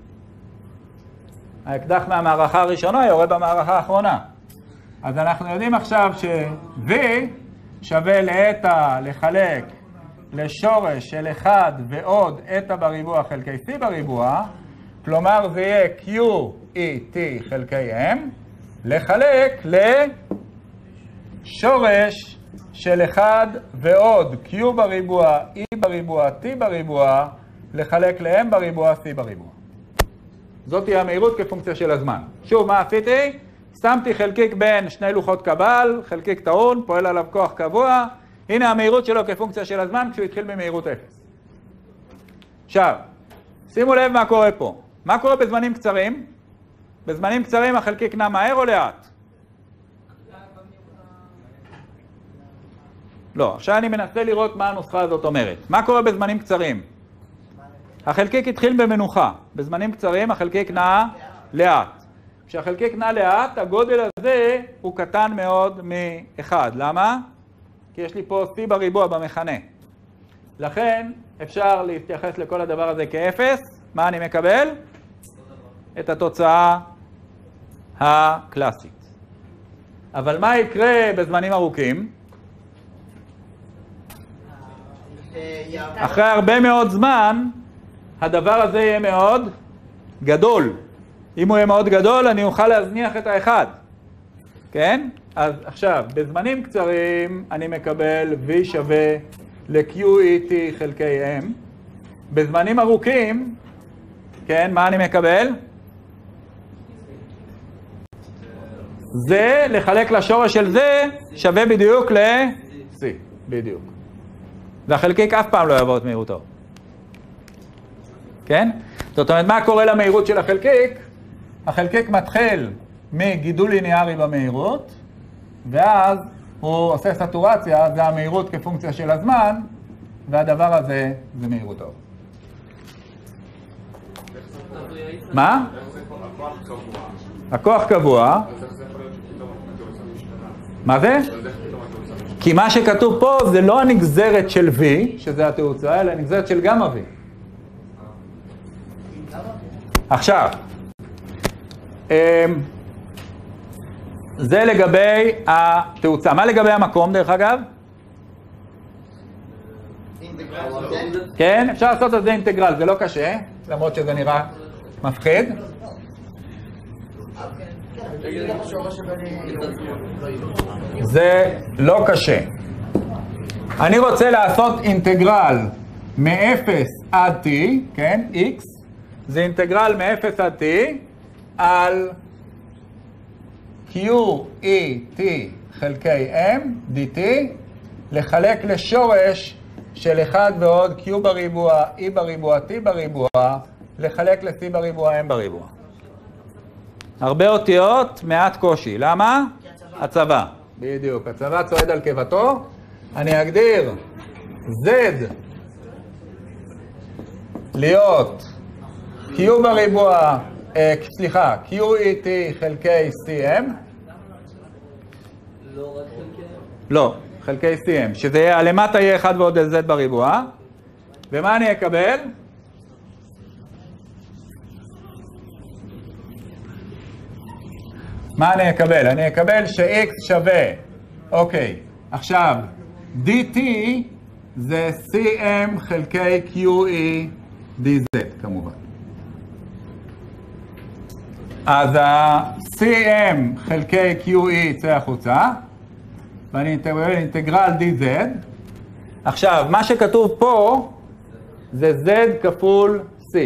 האקדח מהמערכה הראשונה יורד במערכה האחרונה. אז אנחנו יודעים עכשיו ש-V שווה לאתא לחלק לשורש של 1 ועוד אתא בריבוע חלקי C בריבוע, כלומר זה יהיה QET חלקי M, לחלק לשורש של 1 ועוד Q בריבוע, E בריבוע, T בריבוע, לחלק ל-M בריבוע, C בריבוע. זאת היא המהירות כפונקציה של הזמן. שוב, מה עשיתי? שמתי חלקיק בין שני לוחות קבל, חלקיק טעון, פועל עליו כוח קבוע. הנה המהירות שלו כפונקציה של הזמן כשהוא התחיל במהירות 0. עכשיו, שימו לב מה קורה פה. מה קורה בזמנים קצרים? בזמנים קצרים החלקיק נע מהר או לאט? לא, עכשיו אני מנסה לראות מה הנוסחה הזאת אומרת. מה קורה בזמנים קצרים? החלקיק התחיל במנוחה. בזמנים קצרים החלקיק נע לאט. כשהחלקיק נע לאט, הגודל הזה הוא קטן מאוד מ-1. למה? כי יש לי פה C בריבוע במכנה. לכן אפשר להתייחס לכל הדבר הזה כאפס. מה אני מקבל? את התוצאה הקלאסית. אבל מה יקרה בזמנים ארוכים? אחרי הרבה מאוד זמן, הדבר הזה יהיה מאוד גדול. אם הוא יהיה מאוד גדול, אני אוכל להזניח את האחד. כן? אז עכשיו, בזמנים קצרים אני מקבל V שווה ל-QET חלקי M. בזמנים ארוכים, כן, מה אני מקבל? זה לחלק לשורש של זה שווה בדיוק ל-C. בדיוק. והחלקיק אף פעם לא יעבור את מהירותו. כן? זאת אומרת, מה קורה למהירות של החלקיק? החלקיק מתחיל מגידול ליניארי במהירות, ואז הוא עושה סטורציה, זה המהירות כפונקציה של הזמן, והדבר הזה זה מהירותו. מה? הכוח קבוע. מה זה? כי מה שכתוב פה זה לא הנגזרת של V, שזה התאוצה, אלא הנגזרת של גמא V. עכשיו, זה לגבי התאוצה. מה לגבי המקום, דרך אגב? כן, אפשר לעשות את זה אינטגרל, זה לא קשה, למרות שזה נראה מפחיד. זה לא קשה. אני רוצה לעשות אינטגרל מ-0 עד t, כן, x, זה אינטגרל מ-0 עד t על QET חלקי M dt לחלק לשורש של 1 ועוד Q בריבוע, E בריבוע, T בריבוע, לחלק ל-C בריבוע, M בריבוע. הרבה אותיות, מעט קושי. למה? הצבא. בדיוק. הצבא צועד על קיבתו. אני אגדיר Z להיות Q בריבוע, סליחה, QET חלקי CM. לא רק חלקי? לא, חלקי CM. שזה יהיה, למטה יהיה 1 ועוד Z בריבוע. ומה אני אקבל? מה אני אקבל? אני אקבל ש-x שווה, אוקיי, עכשיו, dt זה cm חלקי qe dz כמובן. אז ה-cm חלקי qe יצא החוצה, ואני אקבל אינטגרל dz. עכשיו, מה שכתוב פה זה z כפול c.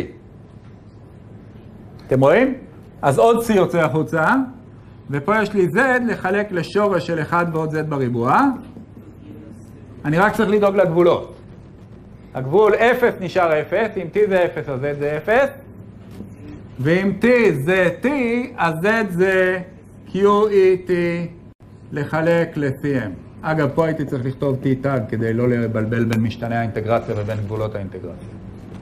אתם רואים? אז עוד c יוצא החוצה, ופה יש לי z לחלק לשורש של 1 ועוד z בריבוע. אני רק צריך לדאוג לגבולות. הגבול 0 נשאר 0, אם t זה 0 אז z זה 0, ואם t זה t, אז z זה qet לחלק ל-cm. אגב, פה הייתי צריך לכתוב t tag כדי לא לבלבל בין משתני האינטגרציה ובין גבולות האינטגרציה.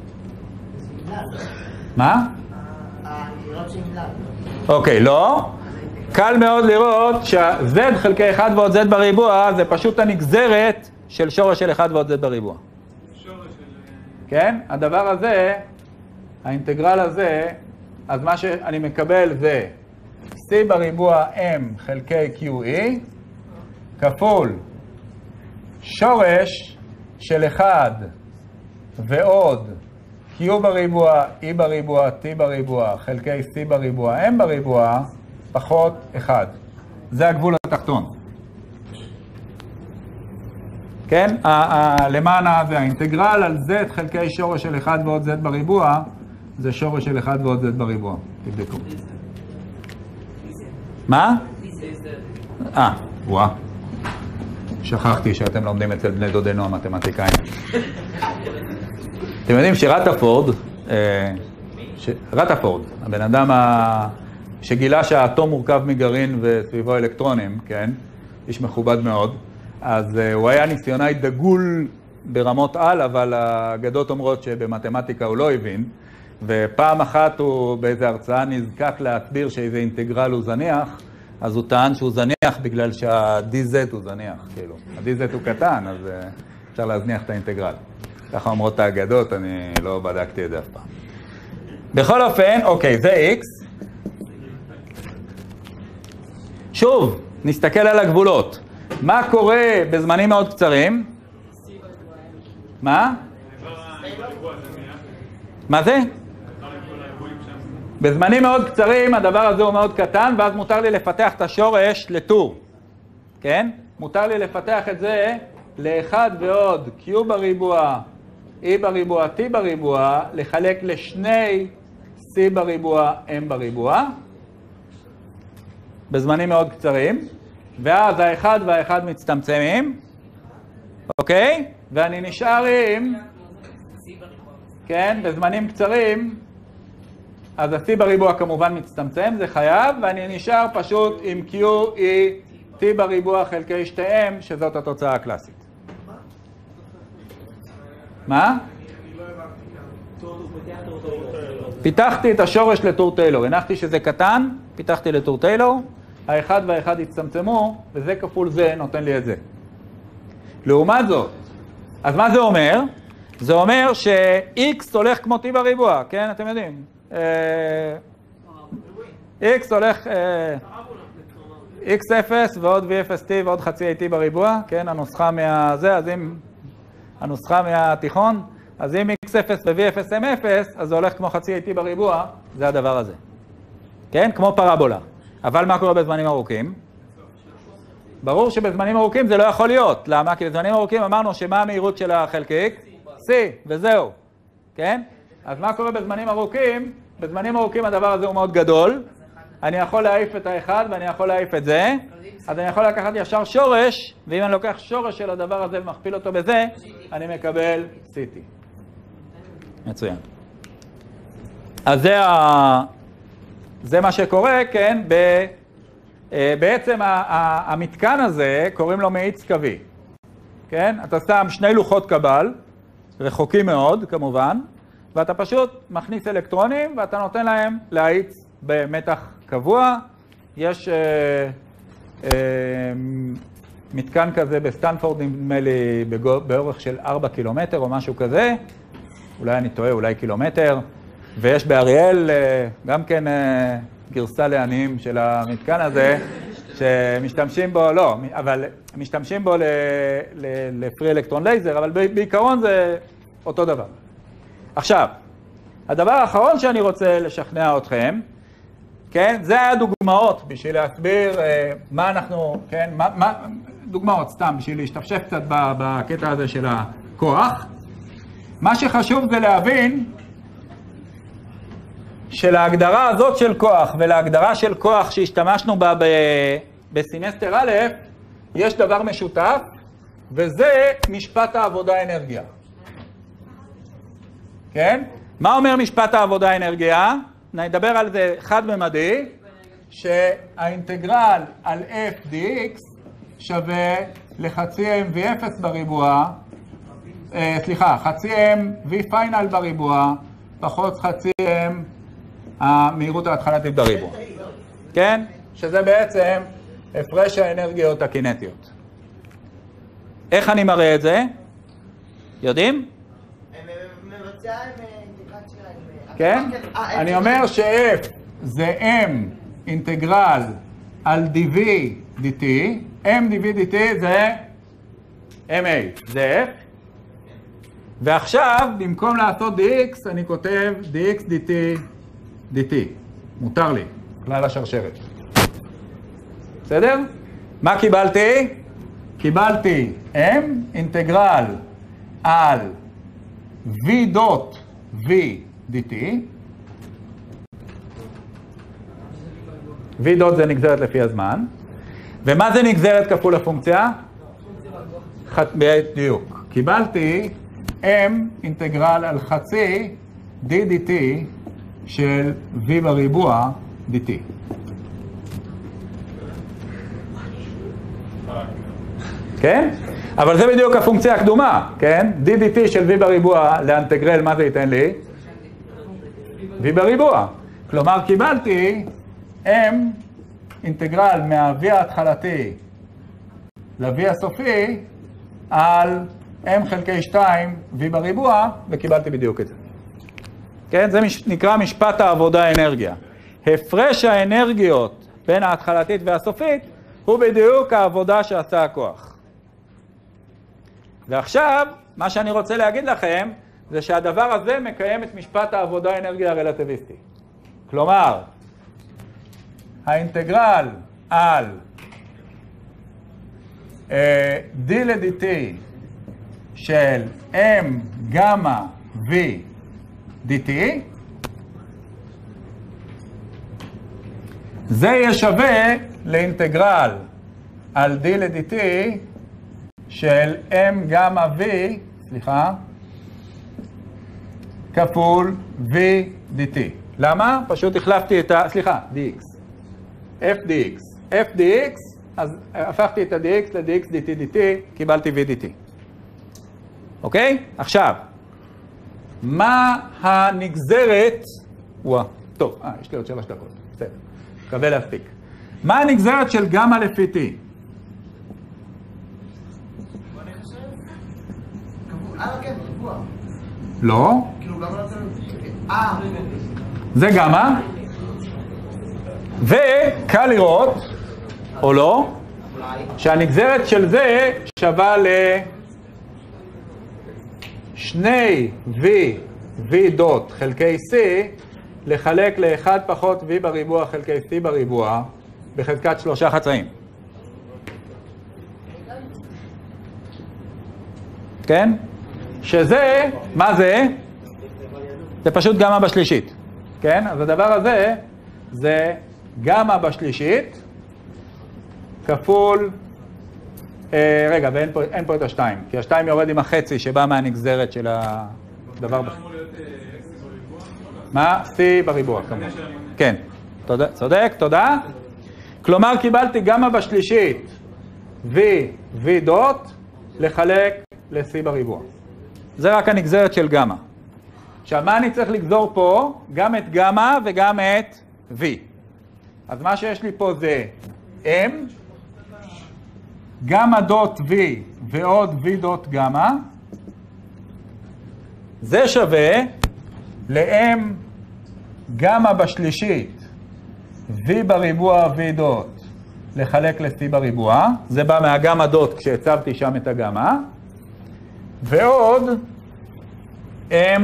מה? האינטגרל שנגלל. אוקיי, לא. קל מאוד לראות שה-z חלקי 1 ועוד z בריבוע זה פשוט הנגזרת של שורש של 1 ועוד z בריבוע. שורש של... כן? הדבר הזה, האינטגרל הזה, אז מה שאני מקבל זה c בריבוע m חלקי qe כפול שורש של 1 ועוד q בריבוע, e בריבוע, t בריבוע, חלקי c בריבוע, m בריבוע, פחות 1. זה הגבול התחתון. כן? למען זה, האינטגרל על z חלקי שורש של 1 ועוד z בריבוע, זה שורש של 1 ועוד z בריבוע. תבדקו. מה? וואה. שכחתי שאתם לומדים אצל בני דודנו המתמטיקאים. אתם יודעים שרת'פורד, הבן אדם שגילה שהאטום מורכב מגרעין וסביבו אלקטרונים, כן? איש מכובד מאוד. אז הוא היה ניסיונאי דגול ברמות על, אבל האגדות אומרות שבמתמטיקה הוא לא הבין. ופעם אחת הוא באיזו הרצאה נזקק להסביר שאיזה אינטגרל הוא זניח, אז הוא טען שהוא זניח בגלל שה-dz הוא זניח, כאילו. ה-dz הוא קטן, אז אפשר להזניח את האינטגרל. ככה אומרות האגדות, אני לא בדקתי את זה אף פעם. בכל אופן, אוקיי, זה x. שוב, נסתכל על הגבולות. מה קורה בזמנים מאוד קצרים? מה? מה זה? בזמנים מאוד קצרים הדבר הזה הוא מאוד קטן, ואז מותר לי לפתח את השורש לטור. כן? מותר לי לפתח את זה ל-1 ועוד q בריבוע, e בריבוע, t בריבוע, לחלק לשני c בריבוע, m בריבוע. בזמנים מאוד קצרים. ואז האחד והאחד מצטמצמים. אוקיי? ואני נשאר עם... כן? בזמנים קצרים... אז ה-c בריבוע כמובן מצטמצם, זה חייב, ואני נשאר פשוט עם q, e, t בריבוע חלקי 2m, שזאת התוצאה הקלאסית. מה? פיתחתי את השורש לטור טיילור, הנחתי שזה קטן, פיתחתי לטור טיילור, האחד והאחד הצטמצמו, וזה כפול זה נותן לי את זה. לעומת זאת, אז מה זה אומר? זה אומר ש-x הולך כמו t בריבוע, כן? אתם יודעים? x הולך x0 ועוד v0t ועוד חצי at בריבוע, כן, הנוסחה מהזה, אז אם הנוסחה מהתיכון, אז אם x0 ו-v0 הם 0, אז זה הולך כמו חצי at בריבוע, זה הדבר הזה. כן, כמו פרבולה. אבל מה קורה בזמנים ארוכים? ברור שבזמנים ארוכים זה לא יכול להיות. למה? כי בזמנים ארוכים אמרנו שמה המהירות של החלקיק? c, וזהו. כן? אז מה קורה בזמנים ארוכים? בזמנים ארוכים הדבר הזה הוא מאוד גדול. אני יכול להעיף את האחד ואני יכול להעיף את זה. אז אני יכול לקחת ישר שורש, ואם אני לוקח שורש של הדבר הזה ומכפיל אותו בזה, אני מקבל CT. מצוין. אז זה מה שקורה, כן? בעצם המתקן הזה קוראים לו מאיץ קווי. כן? אתה שם שני לוחות קבל, רחוקים מאוד כמובן, ואתה פשוט מכניס אלקטרונים ואתה נותן להם להאיץ במתח קבוע. יש מתקן כזה בסטנפורד, נדמה לי, באורך של 4 קילומטר או משהו כזה. אולי אני טועה, אולי קילומטר. ויש באריאל גם כן גרסה לעניים של המתקן הזה, שמשתמשים בו, לא, אבל משתמשים בו לפרי אלקטרון לייזר, אבל בעיקרון זה אותו דבר. עכשיו, הדבר האחרון שאני רוצה לשכנע אתכם, כן, זה היה דוגמאות בשביל להסביר מה אנחנו, כן, דוגמאות סתם בשביל להשתפשף קצת בקטע הזה של הכוח. מה שחשוב זה להבין שלהגדרה הזאת של כוח ולהגדרה של כוח שהשתמשנו בה בסמסטר א', יש דבר משותף, וזה משפט העבודה אנרגיה. כן? מה אומר משפט העבודה אנרגיה? נדבר על זה חד-ממדי, שהאינטגרל על f dx שווה לחצי m v0 בריבוע, חצי m v פיינל בריבוע, פחות חצי m המהירות ההתחלתית בריבוע. כן? שזה בעצם הפרש האנרגיות הקינטיות. איך אני מראה את זה? יודעים? מבצע עם אינטגרציה עם... כן? אני אומר ש-F זה M אינטגרל על dv dt, M dv dt זה MA, זה F. ועכשיו, במקום לעשות dx, אני כותב dx dt. מותר לי, כלל השרשרת. בסדר? מה קיבלתי? קיבלתי M אינטגרל על v דוט v dt. v דוט זה נגזרת לפי הזמן. ומה זה נגזרת כפול הפונקציה? בדיוק. קיבלתי m אינטגרל על חצי d dt של v בריבוע dt. כן? אבל זה בדיוק הפונקציה הקדומה, כן? d dt של v בריבוע לאנטגרל, מה זה ייתן לי? v בריבוע. כלומר, קיבלתי m אינטגרל מה-v ההתחלתי ל-v הסופי על m חלקי 2 v בריבוע, וקיבלתי בדיוק את זה. כן? זה נקרא משפט העבודה האנרגיה. הפרש האנרגיות בין ההתחלתית והסופית הוא בדיוק העבודה שעשה הכוח. ועכשיו, מה שאני רוצה להגיד לכם, זה שהדבר הזה מקיים את משפט העבודה האנרגיה הרלטיביסטי. כלומר, האינטגרל על d ל-dt של m גמא v dt, זה יהיה שווה לאינטגרל על d ל-dt של m גמא v, כפול v dt. למה? פשוט החלפתי את dx. f dx. f dx, אז הפכתי את ה-dx ל-dx dt dt, קיבלתי v dt. אוקיי? עכשיו, מה הנגזרת? טוב, יש לי עוד 3 דקות. בסדר. מקווה להספיק. מה הנגזרת של גמא לפי t? כן, קבוע. לא. כאילו גמא לא צריך... זה גמא. וקל לראות, או לא, שהנגזרת של זה שווה לשני v דוט חלקי c לחלק ל1 פחות v בריבוע חלקי c בריבוע בחזקת 3 חצאים. כן? שזה, מה זה? זה פשוט גמא בשלישית. כן? אז הדבר הזה זה גמא בשלישית כפול, רגע, ואין פה את השתיים, כי השתיים יורד עם החצי שבא מהנגזרת של הדבר. מה? C בריבוע, כמובן. כן, צודק, תודה. כלומר, קיבלתי גמא בשלישית v דוט לחלק ל-C בריבוע. זה רק הנגזרת של גמא. עכשיו, מה אני צריך לגזור פה? גם את גמא וגם את v. אז מה שיש לי פה זה m, גמא דוט v ועוד v דוט גמא. זה שווה ל-m גמא בשלישית V בריבוע V דוט לחלק ל-C בריבוע, זה בא מהגמא דוט כשהצבתי שם את הגמא, ועוד M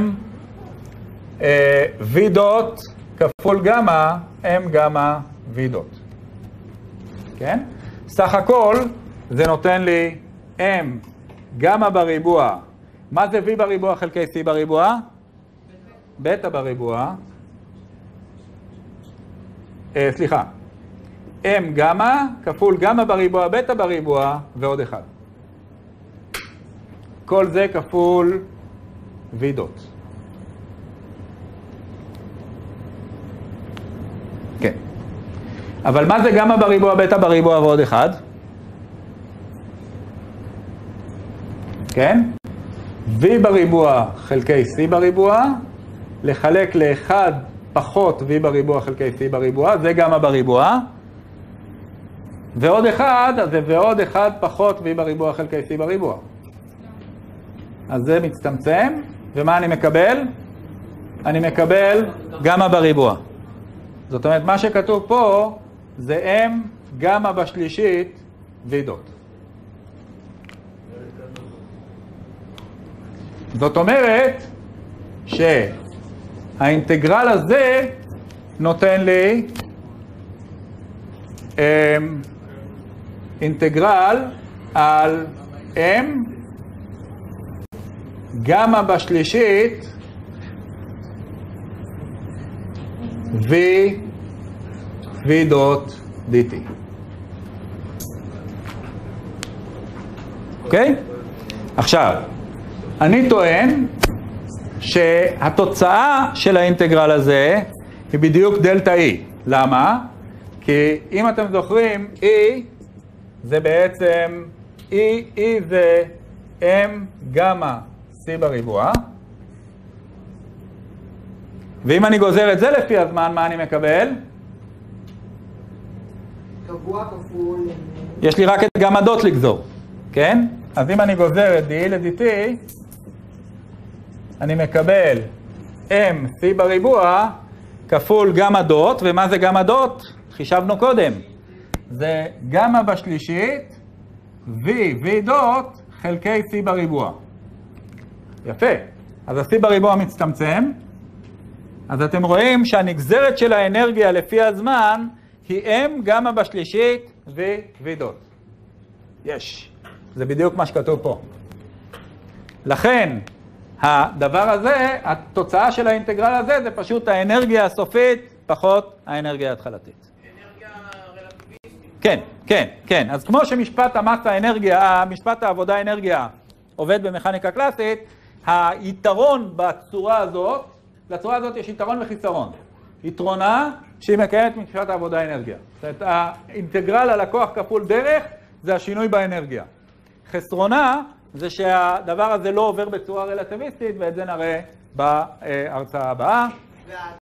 V דוט כפול גמא M גמא V דוט. כן? סך הכל זה נותן לי M גמא בריבוע. מה זה V בריבוע חלקי C בריבוע? בטא בריבוע. סליחה. M גמא כפול גמא בריבוע בטא בריבוע ועוד אחד. כל זה כפול V דוט. כן. אבל מה זה גמא בריבוע בטא בריבוע ועוד אחד? כן? V בריבוע חלקי C בריבוע, לחלק ל-1 פחות V בריבוע חלקי C בריבוע, זה גמא בריבוע. ועוד אחד, אז זה ועוד 1 פחות V בריבוע חלקי C בריבוע. אז זה מצטמצם, ומה אני מקבל? אני מקבל גמא בריבוע. זאת אומרת, מה שכתוב פה זה M גמא בשלישית V דוט. זאת אומרת שהאינטגרל הזה נותן לי אינטגרל על M גמא בשלישית V דוט dt. אוקיי? עכשיו, אני טוען שהתוצאה של האינטגרל הזה היא בדיוק דלטה E. למה? כי אם אתם זוכרים, E זה בעצם, E זה M גמא C בריבוע. ואם אני גוזר את זה לפי הזמן, מה אני מקבל? קבוע כפול... יש לי רק את גמא דוט לגזור, כן? אז אם אני גוזר את D ל-dt, אני מקבל M C בריבוע כפול גמא דוט, ומה זה גמא דוט? חישבנו קודם. זה גמא בשלישית V דוט חלקי C בריבוע. יפה. אז ה-C בריבוע מצטמצם. אז אתם רואים שהנגזרת של האנרגיה לפי הזמן היא M גמא בשלישית V דוט. יש. זה בדיוק מה שכתוב פה. לכן, הדבר הזה, התוצאה של האינטגרל הזה, זה פשוט האנרגיה הסופית פחות האנרגיה ההתחלתית. אנרגיה רלטיביסטית. כן, כן, כן. אז כמו שמשפט המסה אנרגיה, משפט העבודה אנרגיה עובד במכניקה קלאסית, היתרון בצורה הזאת, לצורה הזאת יש יתרון וחיסרון. יתרונה שהיא מקיימת משפט העבודה אנרגיה. זאת אומרת, האינטגרל על הכוח כפול דרך זה השינוי באנרגיה. חסרונה זה שהדבר הזה לא עובר בצורה רלטיביסטית, ואת זה נראה בהרצאה הבאה.